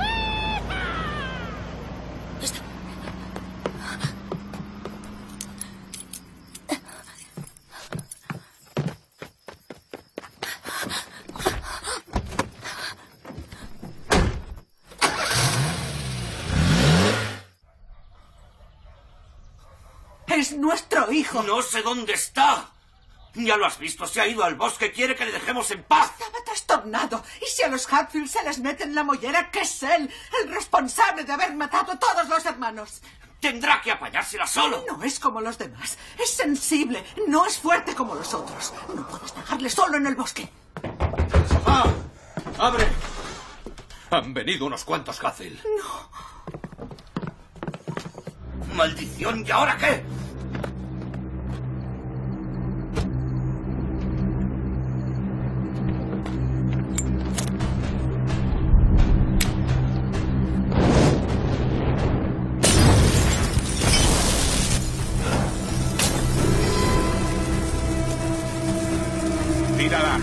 Es nuestro hijo. No sé dónde está. Ya lo has visto, se ha ido al bosque. Quiere que le dejemos en paz. Estaba trastornado. Y si a los Hatfield se les mete en la mollera, que es él el responsable de haber matado a todos los hermanos. Tendrá que apañársela solo. No es como los demás. Es sensible. No es fuerte como los otros. No puedes dejarle solo en el bosque. ¡Ah! ¡Abre! Han venido unos cuantos Hatfield. No. ¡Maldición! ¿Y ahora qué? Tírala.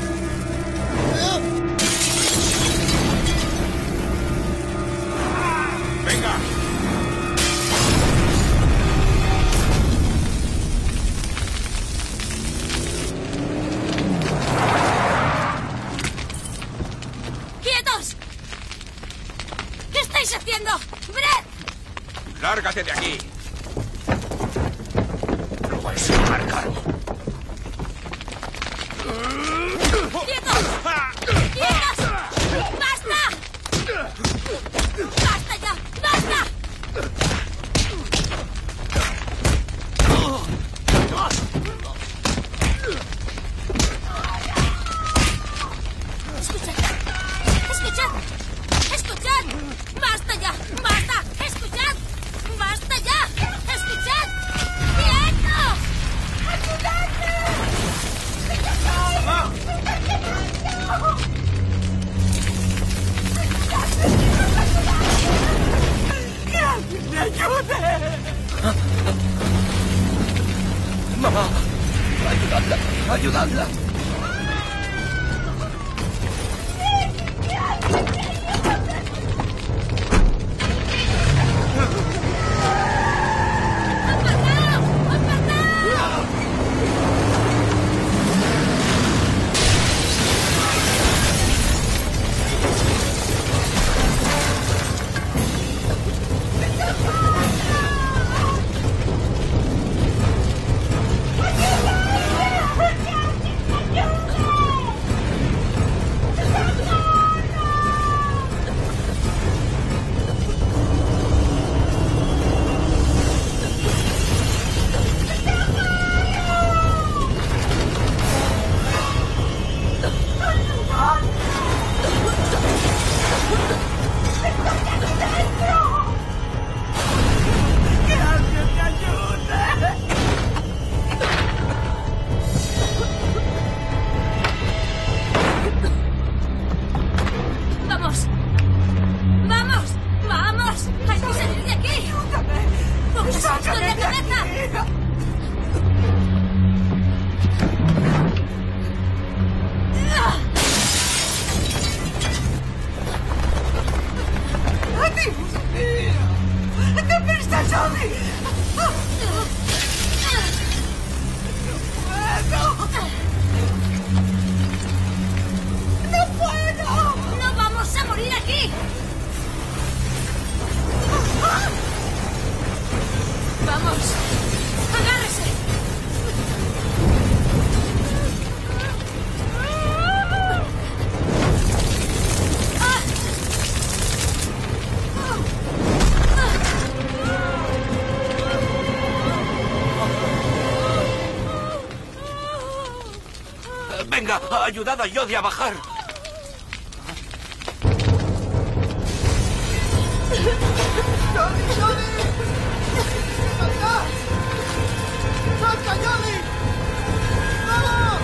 Venga. ¡Quietos! ¿Qué estáis haciendo? ¡Brett! Lárgate de aquí. Lo vais a marcar. ¡Quietos! ¡Quietos! ¡Basta! ¡Basta ya! ¡Basta! ¡Escuchad! ¡Escuchad! ¡Escuchad! ¡Basta ya! ¡Basta! ¡Escuchad! ¡Basta ya! ¡Escuchad! ¡Quietos! ¡Ayudadme! ¡Que alguien me ayude! ¡Mamá! ¡Ayudadla! ¡Ayudadla! Venga, ayudad a Jodie a bajar. ¡Jodie, Jodie! ¡Salta! ¡Salta, Jodie! ¡Vamos!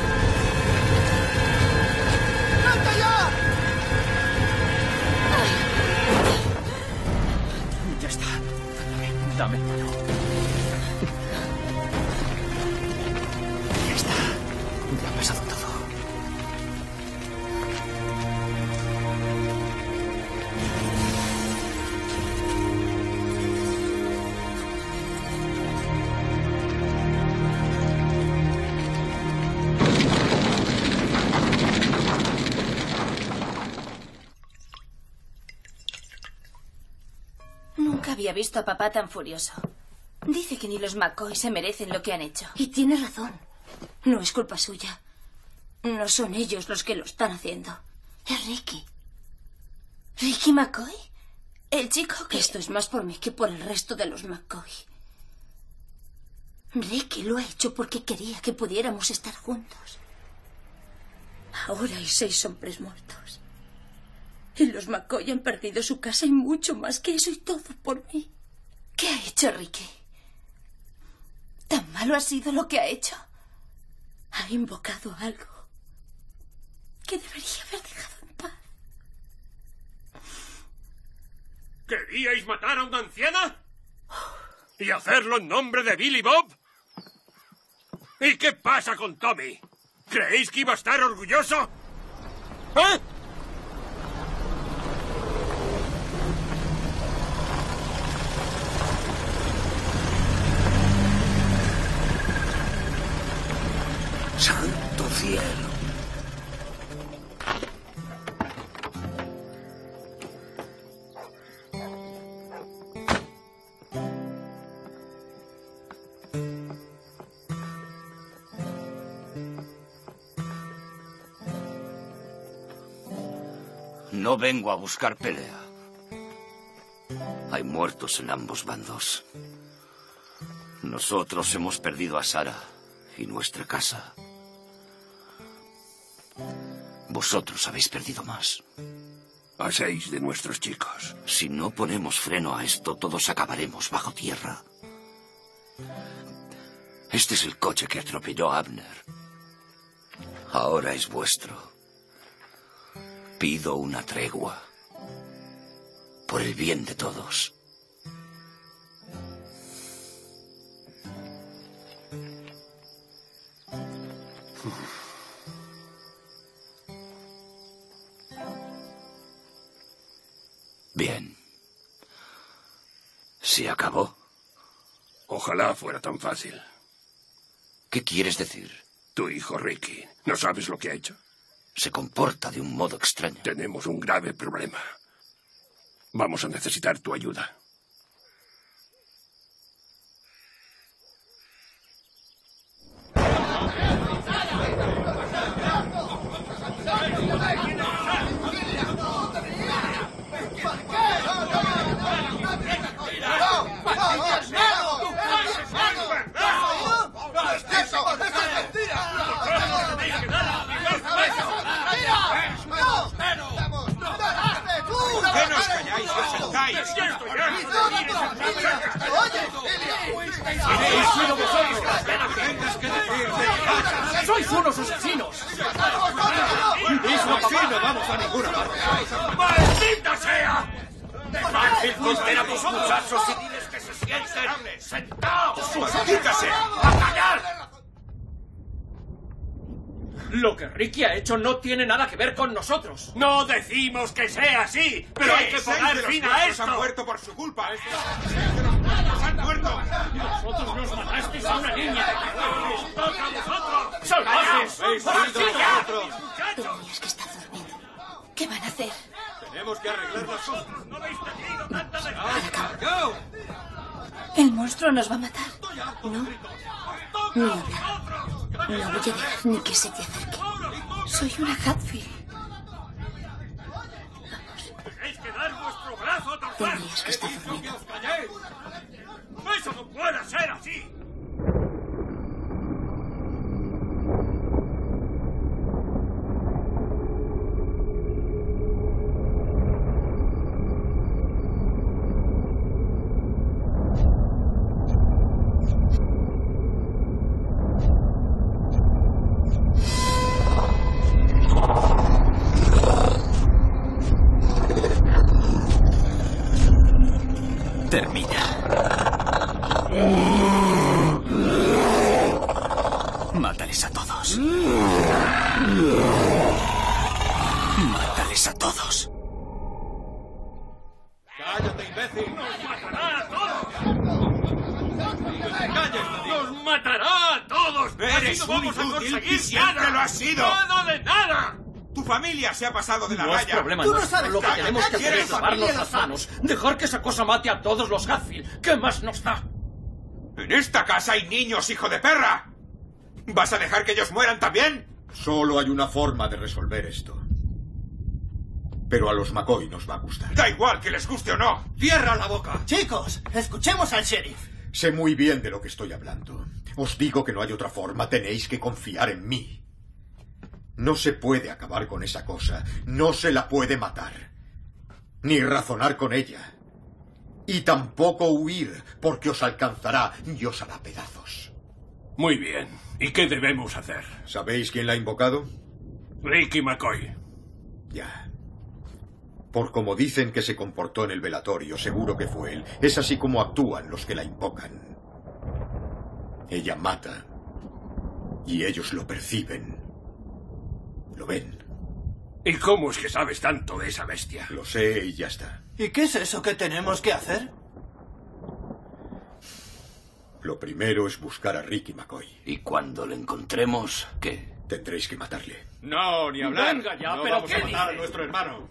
¡Salta ya! Ya está. Dame. Ya está. Ya ha pasado todo. Nunca había visto a papá tan furioso. Dice que ni los McCoy se merecen lo que han hecho. Y tiene razón. No es culpa suya. No son ellos los que lo están haciendo. Es Ricky. ¿Ricky McCoy? El chico que... Esto es más por mí que por el resto de los McCoy. Ricky lo ha hecho porque quería que pudiéramos estar juntos. Ahora hay 6 hombres muertos. Y los McCoy han perdido su casa y mucho más que eso, y todo por mí. ¿Qué ha hecho Ricky? ¿Tan malo ha sido lo que ha hecho? Ha invocado algo que debería haber dejado en paz. ¿Queríais matar a una anciana? ¿Y hacerlo en nombre de Billy Bob? ¿Y qué pasa con Tommy? ¿Creéis que iba a estar orgulloso? ¿Eh? ¡Santo cielo! No vengo a buscar pelea. Hay muertos en ambos bandos. Nosotros hemos perdido a Sarah y nuestra casa. Vosotros habéis perdido más. A 6 de nuestros chicos. Si no ponemos freno a esto, todos acabaremos bajo tierra. Este es el coche que atropelló a Abner. Ahora es vuestro. Pido una tregua. Por el bien de todos. Bien. ¿Se acabó? Ojalá fuera tan fácil. ¿Qué quieres decir? Tu hijo Ricky, ¿no sabes lo que ha hecho? Se comporta de un modo extraño. Tenemos un grave problema. Vamos a necesitar tu ayuda. ¡Sois unos asesinos! ¡Mismo así no vamos a ninguna parte! ¡Maldita sea! ¡Fácil contener a tus muchachos y diles que se sienten! ¡Sentaos! ¡Maldita sea! ¡A callar! Lo que Ricky ha hecho no tiene nada que ver con nosotros. No decimos que sea así, pero hay que poner fin a esto. Han muerto por su culpa. ¡Han muerto! ¡Vosotros nos matasteis a una niña! ¡Os toca a vosotros! ¡Salvajes! Tony es que está durmiendo. ¿Qué van a hacer? Tenemos que arreglar las cosas. ¡No habéis tenido tanta defensa! El monstruo nos va a matar. No. Ni hablar. No voy a dejar ni que se te acerque. Soy una Hatfield. ¡Tenéis que dar vuestro brazo a torcer! Tony es que está durmiendo. ¡Eso no puede ser así! Mátales a todos. Mátales a todos. ¡Cállate, imbécil! ¡Nos matará a todos! ¡Nos matará a todos! ¡Eres ¡Así no vamos a un inútil conseguir y siempre nada! lo has sido! ¡Nada de nada! Tu familia se ha pasado de la No raya. es problema Tú no nuestro. sabes Lo que nada. tenemos que hacer ¿Quieres es lavarnos familia? las manos. Dejar que esa cosa mate a todos los Hatfield. ¿Qué más nos da? En esta casa hay niños, hijo de perra. ¿Vas a dejar que ellos mueran también? Solo hay una forma de resolver esto. Pero a los McCoy nos va a gustar. Da igual que les guste o no. ¡Cierra la boca! Chicos, escuchemos al sheriff. Sé muy bien de lo que estoy hablando. Os digo que no hay otra forma. Tenéis que confiar en mí. No se puede acabar con esa cosa. No se la puede matar. Ni razonar con ella. Y tampoco huir, porque os alcanzará y os hará pedazos. Muy bien. ¿Y qué debemos hacer? ¿Sabéis quién la ha invocado? Ricky McCoy. Ya. Por como dicen que se comportó en el velatorio, seguro que fue él. Es así como actúan los que la invocan. Ella mata. Y ellos lo perciben. Lo ven. ¿Y cómo es que sabes tanto de esa bestia? Lo sé y ya está. ¿Y qué es eso que tenemos que hacer? Lo primero es buscar a Ricky McCoy. Y cuando lo encontremos, ¿qué? Tendréis que matarle. No, ni hablar. Venga ya, no pero vamos ¿qué a matar dice? a nuestro hermano.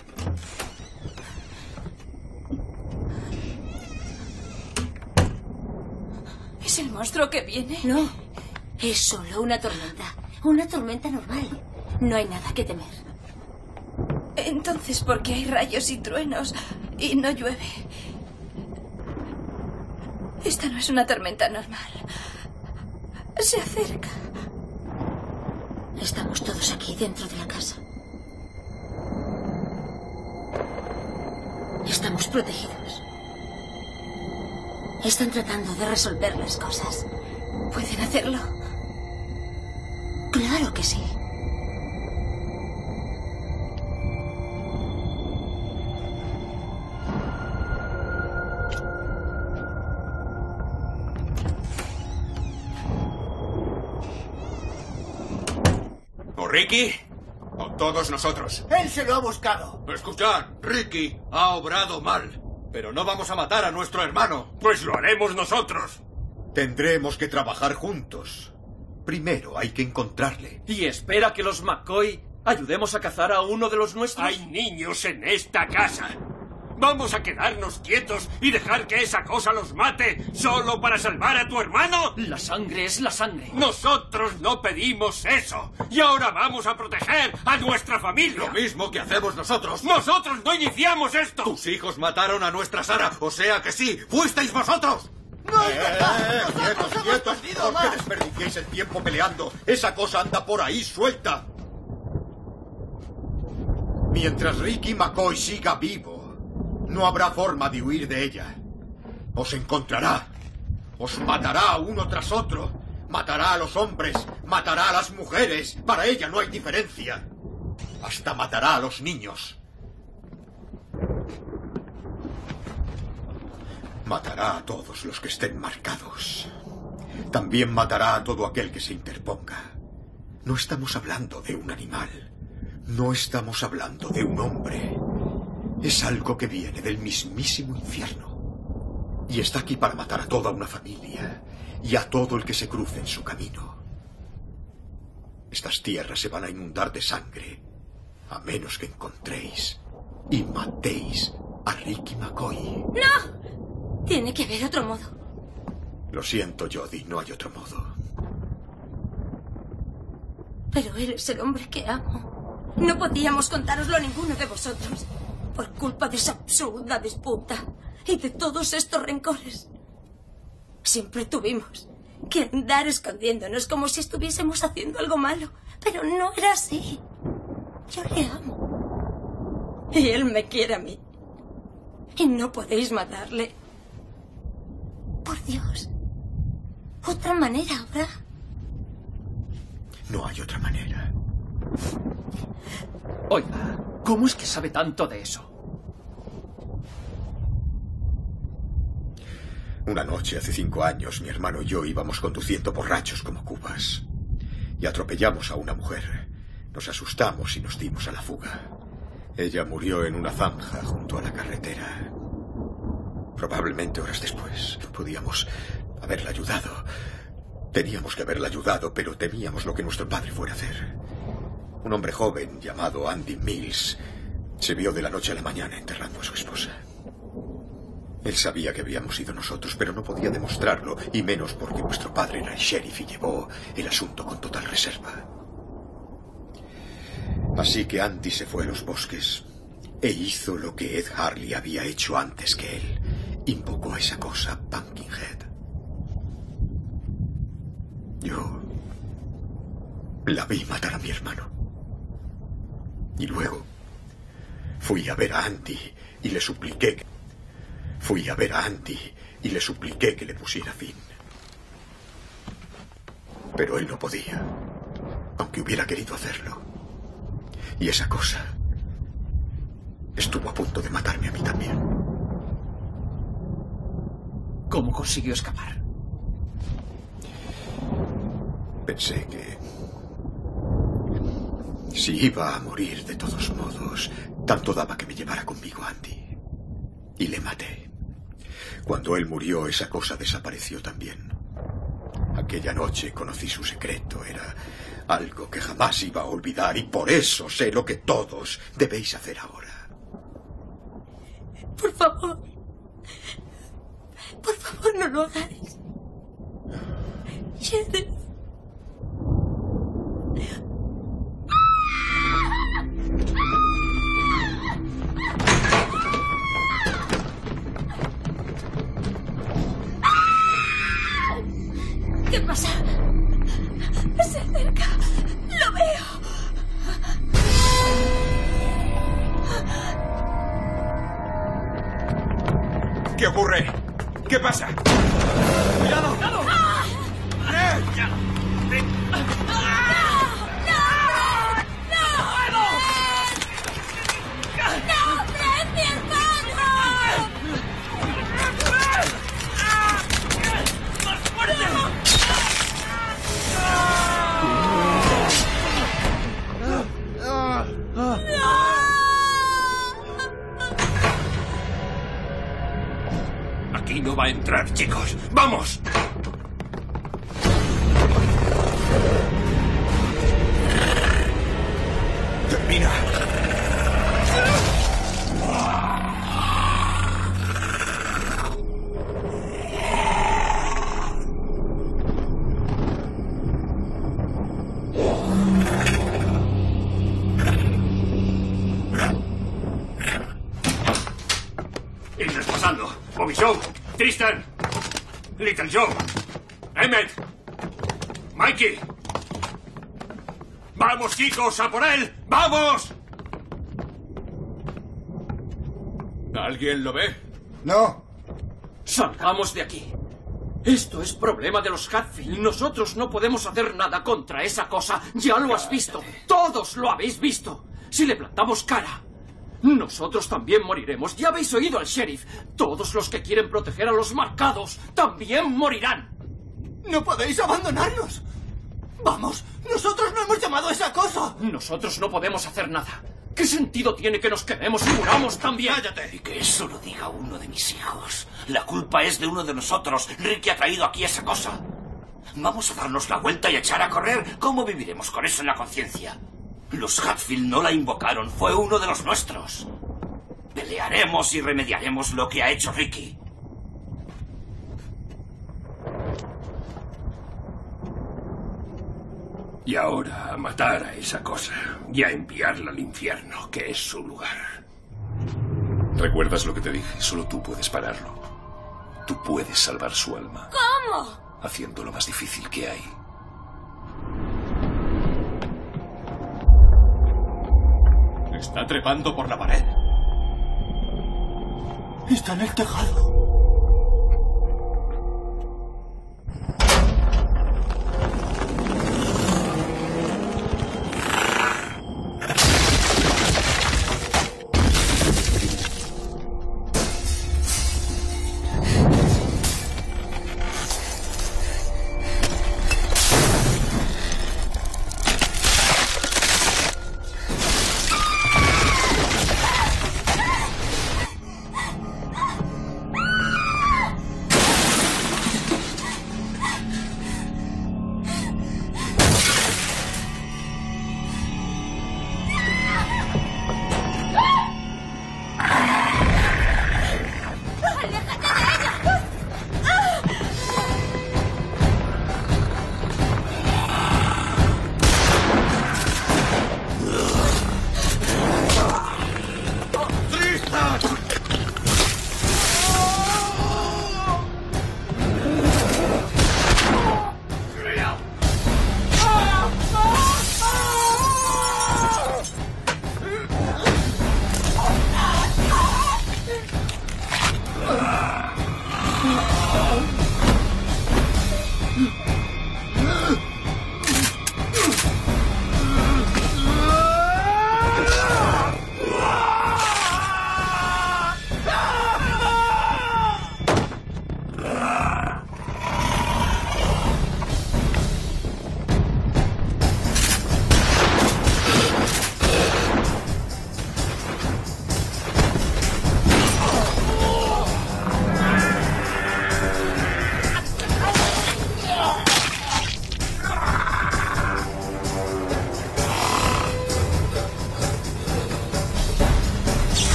¿Es el monstruo que viene? No, es solo una tormenta. Una tormenta normal. No hay nada que temer. Entonces, ¿por qué hay rayos y truenos y no llueve? Esta no es una tormenta normal. Se acerca. Estamos todos aquí dentro de la casa. Estamos protegidos. Están tratando de resolver las cosas. ¿Pueden hacerlo? Claro que sí. ¿O Ricky? ¿O todos nosotros? Él se lo ha buscado. Escuchad, Ricky ha obrado mal. Pero no vamos a matar a nuestro hermano. Pues lo haremos nosotros. Tendremos que trabajar juntos. Primero hay que encontrarle. ¿Y espera que los McCoy ayudemos a cazar a uno de los nuestros? Hay niños en esta casa. ¿Vamos a quedarnos quietos y dejar que esa cosa los mate solo para salvar a tu hermano? La sangre es la sangre. Nosotros no pedimos eso. Y ahora vamos a proteger a nuestra familia. Lo mismo que hacemos nosotros. Nosotros no iniciamos esto. Tus hijos mataron a nuestra Sara. O sea que sí, fuisteis vosotros. ¡No es verdad! ¡Nosotros hemos ¡Quietos! perdido ¿Por qué más! desperdiciáis el tiempo peleando? Esa cosa anda por ahí suelta. Mientras Ricky McCoy siga vivo, no habrá forma de huir de ella. Os encontrará. Os matará uno tras otro. Matará a los hombres. Matará a las mujeres. Para ella no hay diferencia. Hasta matará a los niños. Matará a todos los que estén marcados. También matará a todo aquel que se interponga. No estamos hablando de un animal. No estamos hablando de un hombre. Es algo que viene del mismísimo infierno. Y está aquí para matar a toda una familia y a todo el que se cruce en su camino. Estas tierras se van a inundar de sangre, a menos que encontréis y matéis a Ricky McCoy. ¡No! Tiene que haber otro modo. Lo siento, Jodie, no hay otro modo. Pero él es el hombre que amo. No podíamos contároslo a ninguno de vosotros. Por culpa de esa absurda disputa y de todos estos rencores. Siempre tuvimos que andar escondiéndonos como si estuviésemos haciendo algo malo. Pero no era así. Yo le amo. Y él me quiere a mí. Y no podéis matarle. Por Dios. Otra manera habrá. No hay otra manera. Oiga, ¿cómo es que sabe tanto de eso? Una noche hace 5 años, mi hermano y yo íbamos conduciendo borrachos como cubas. y atropellamos a una mujer. Nos asustamos y nos dimos a la fuga. Ella murió en una zanja junto a la carretera. Probablemente horas después. Podíamos haberla ayudado. Teníamos que haberla ayudado, pero temíamos lo que nuestro padre fuera a hacer. Un hombre joven llamado Andy Mills se vio de la noche a la mañana enterrando a su esposa. Él sabía que habíamos sido nosotros, pero no podía demostrarlo, y menos porque nuestro padre era el sheriff y llevó el asunto con total reserva. Así que Andy se fue a los bosques e hizo lo que Ed Harley había hecho antes que él. Invocó a esa cosa, Pumpkinhead. Yo la vi matar a mi hermano. Y luego fui a ver a Andy y le supliqué que le pusiera fin. Pero él no podía, aunque hubiera querido hacerlo. Y esa cosa estuvo a punto de matarme a mí también. ¿Cómo consiguió escapar? Pensé que si iba a morir de todos modos, tanto daba que me llevara conmigo a Andy. Y le maté. Cuando él murió, esa cosa desapareció también. Aquella noche conocí su secreto. Era algo que jamás iba a olvidar, y por eso sé lo que todos debéis hacer ahora. Por favor. Por favor, no lo hagáis. Sheriff. ¿Qué pasa? Se acerca. Lo veo. ¿Qué ocurre? ¿Qué pasa? ¡Cuidado! ¡Cuidado! Aquí no va a entrar, chicos. ¡Vamos! ¡Termina! Irles pasando. Bobby Joe, Tristan, Little Joe, Emmett, Mikey. ¡Vamos, chicos, a por él! ¡Vamos! ¿Alguien lo ve? No. Salgamos de aquí. Esto es problema de los Hatfield. Nosotros no podemos hacer nada contra esa cosa. Ya lo has visto. Todos lo habéis visto. Si le plantamos cara, nosotros también moriremos. Ya habéis oído al sheriff. Todos los que quieren proteger a los marcados también morirán. ¡No podéis abandonarnos! ¡Vamos! ¡Nosotros no hemos llamado a esa cosa! Nosotros no podemos hacer nada. ¿Qué sentido tiene que nos quedemos y muramos también? ¡Cállate! Y que eso lo diga uno de mis hijos. La culpa es de uno de nosotros. Ricky ha traído aquí esa cosa. Vamos a darnos la vuelta y echar a correr. ¿Cómo viviremos con eso en la conciencia? Los Hatfield no la invocaron. Fue uno de los nuestros. Pelearemos y remediaremos lo que ha hecho Ricky. Y ahora a matar a esa cosa y a enviarla al infierno, que es su lugar. ¿Recuerdas lo que te dije? Solo tú puedes pararlo. Tú puedes salvar su alma. ¿Cómo? Haciendo lo más difícil que hay. Está trepando por la pared. Está en el tejado.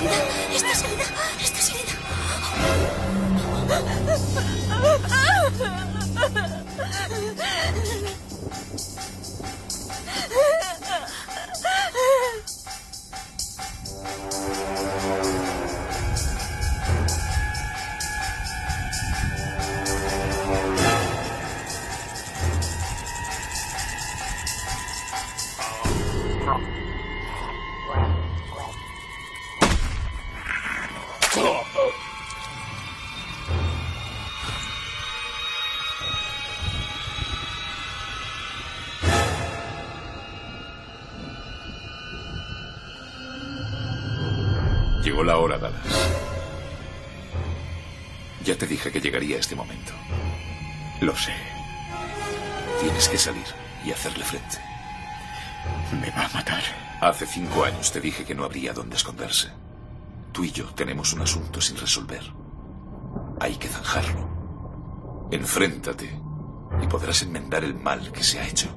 herida. Estás herida. Estás herida. Llegó la hora, Dallas. Ya te dije que llegaría este momento. Lo sé. Tienes que salir y hacerle frente. Me va a matar. Hace 5 años te dije que no habría dónde esconderse. Tú y yo tenemos un asunto sin resolver. Hay que zanjarlo. Enfréntate y podrás enmendar el mal que se ha hecho.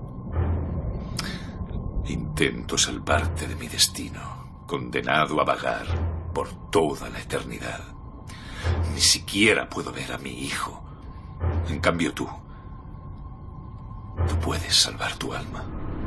Intento salvarte de mi destino, condenado a vagar por toda la eternidad. Ni siquiera puedo ver a mi hijo. En cambio tú puedes salvar tu alma.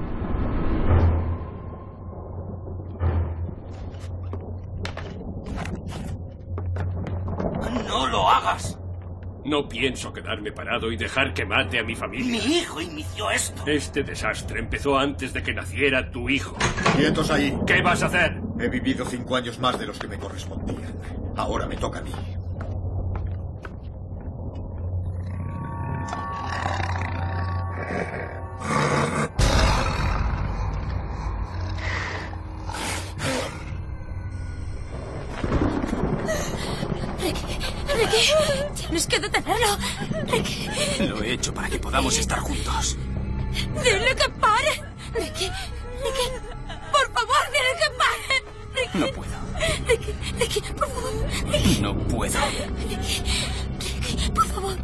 ¡No lo hagas! No pienso quedarme parado y dejar que mate a mi familia. Mi hijo inició esto. Este desastre empezó antes de que naciera tu hijo. ¡Quietos ahí! ¿Qué vas a hacer? He vivido 5 años más de los que me correspondían. Ahora me toca a mí. Ricky, tienes que detenerlo. Ricky. Lo he hecho para que podamos estar juntos. Dile que pare. Ricky, por favor, dile que pare. Ricky. No puedo. Ricky, por favor. Ricky. No puedo. Ricky, por favor.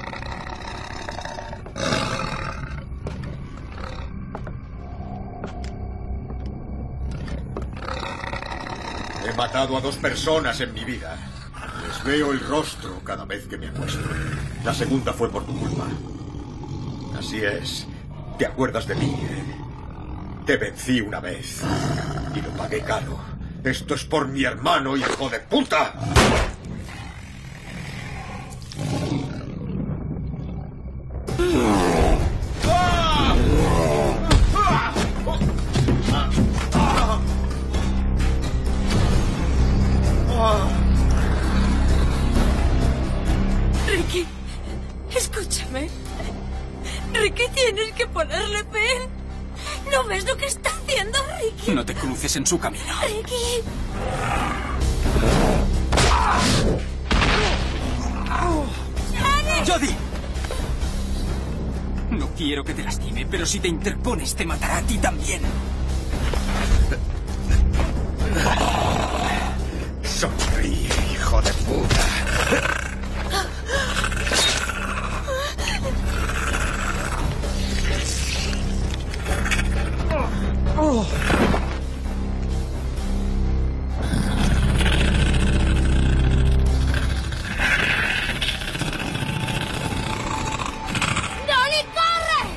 He matado a 2 personas en mi vida. Les veo el rostro cada vez que me acuesto. La segunda fue por tu culpa. Así es. ¿Te acuerdas de mí? Te vencí una vez. Y lo pagué caro. Esto es por mi hermano, hijo de puta. Ricky, escúchame. Ricky, tienes que ponerle fin. ¿No ves lo que está haciendo, Ricky? No te cruces en su camino. Ricky. ¡Jodie! No quiero que te lastime, pero si te interpones, te matará a ti también. Sonríe, hijo de puta. ¡Dolly, corre!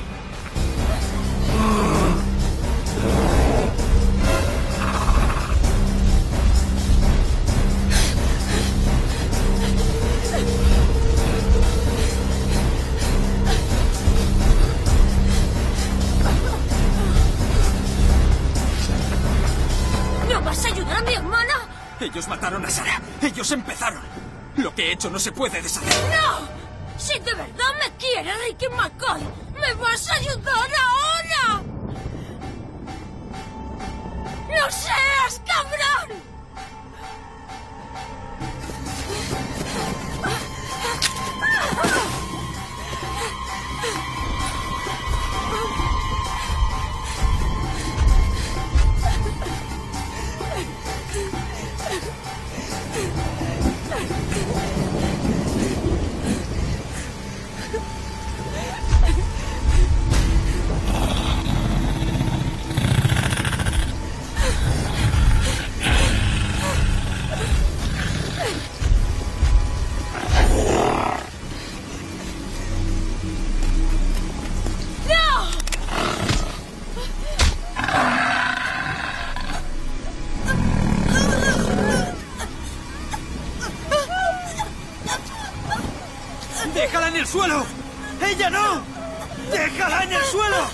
¿No vas a ayudar a mi hermana? Ellos mataron a Sarah. Ellos empezaron. Lo que he hecho no se puede deshacer. ¡No! Si de verdad me quiere Ricky McCoy, ¿me vas a ayudar ahora? ¡No seas cabrón! el suelo! ¡Ella no! ¡Déjala en el suelo!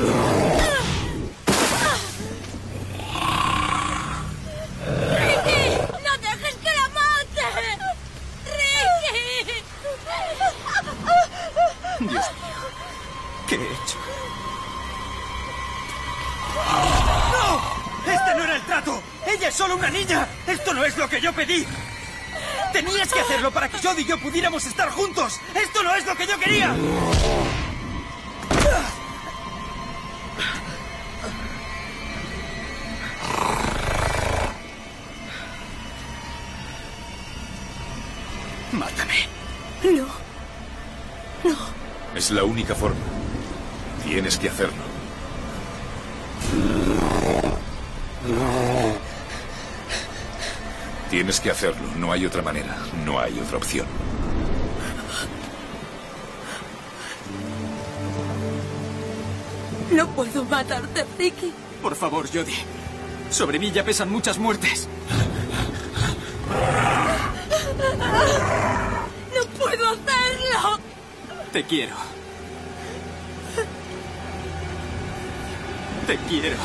¡Ricky! ¡No dejes que la mate! ¡Ricky! Dios mío. ¿Qué he hecho? ¡No! ¡Este no era el trato! ¡Ella es solo una niña! ¡Esto no es lo que yo pedí! ¡Tenías que hacerlo para que Jodie y yo pudiéramos estar juntos! ¡Esto no es lo que yo quería! Mátame. No. No. Es la única forma. Tienes que hacerlo. Tienes que hacerlo. No hay otra manera. No hay otra opción. No puedo matarte, Ricky. Por favor, Jodie. Sobre mí ya pesan muchas muertes. ¡No puedo hacerlo! Te quiero. Te quiero.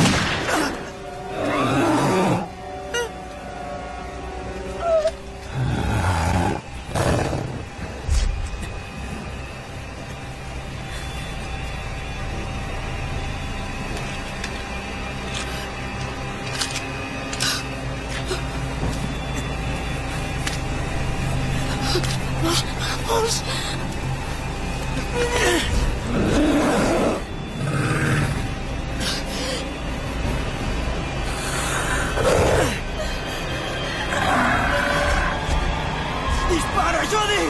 Vamos. ¡Dispara, Jodie!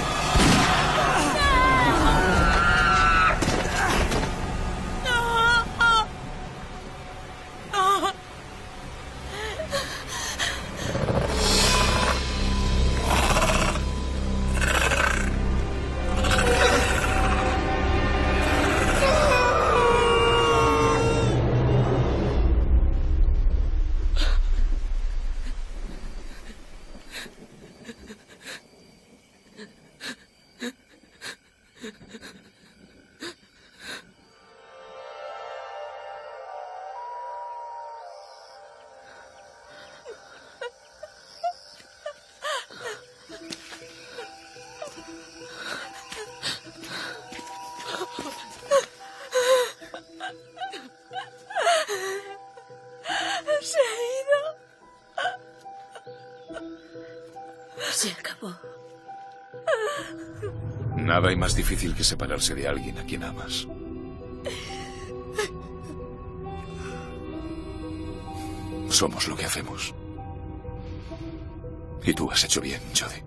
Se ha ido. Se acabó. Nada hay más difícil que separarse de alguien a quien amas. Somos lo que hacemos. Y tú has hecho bien, Jodie.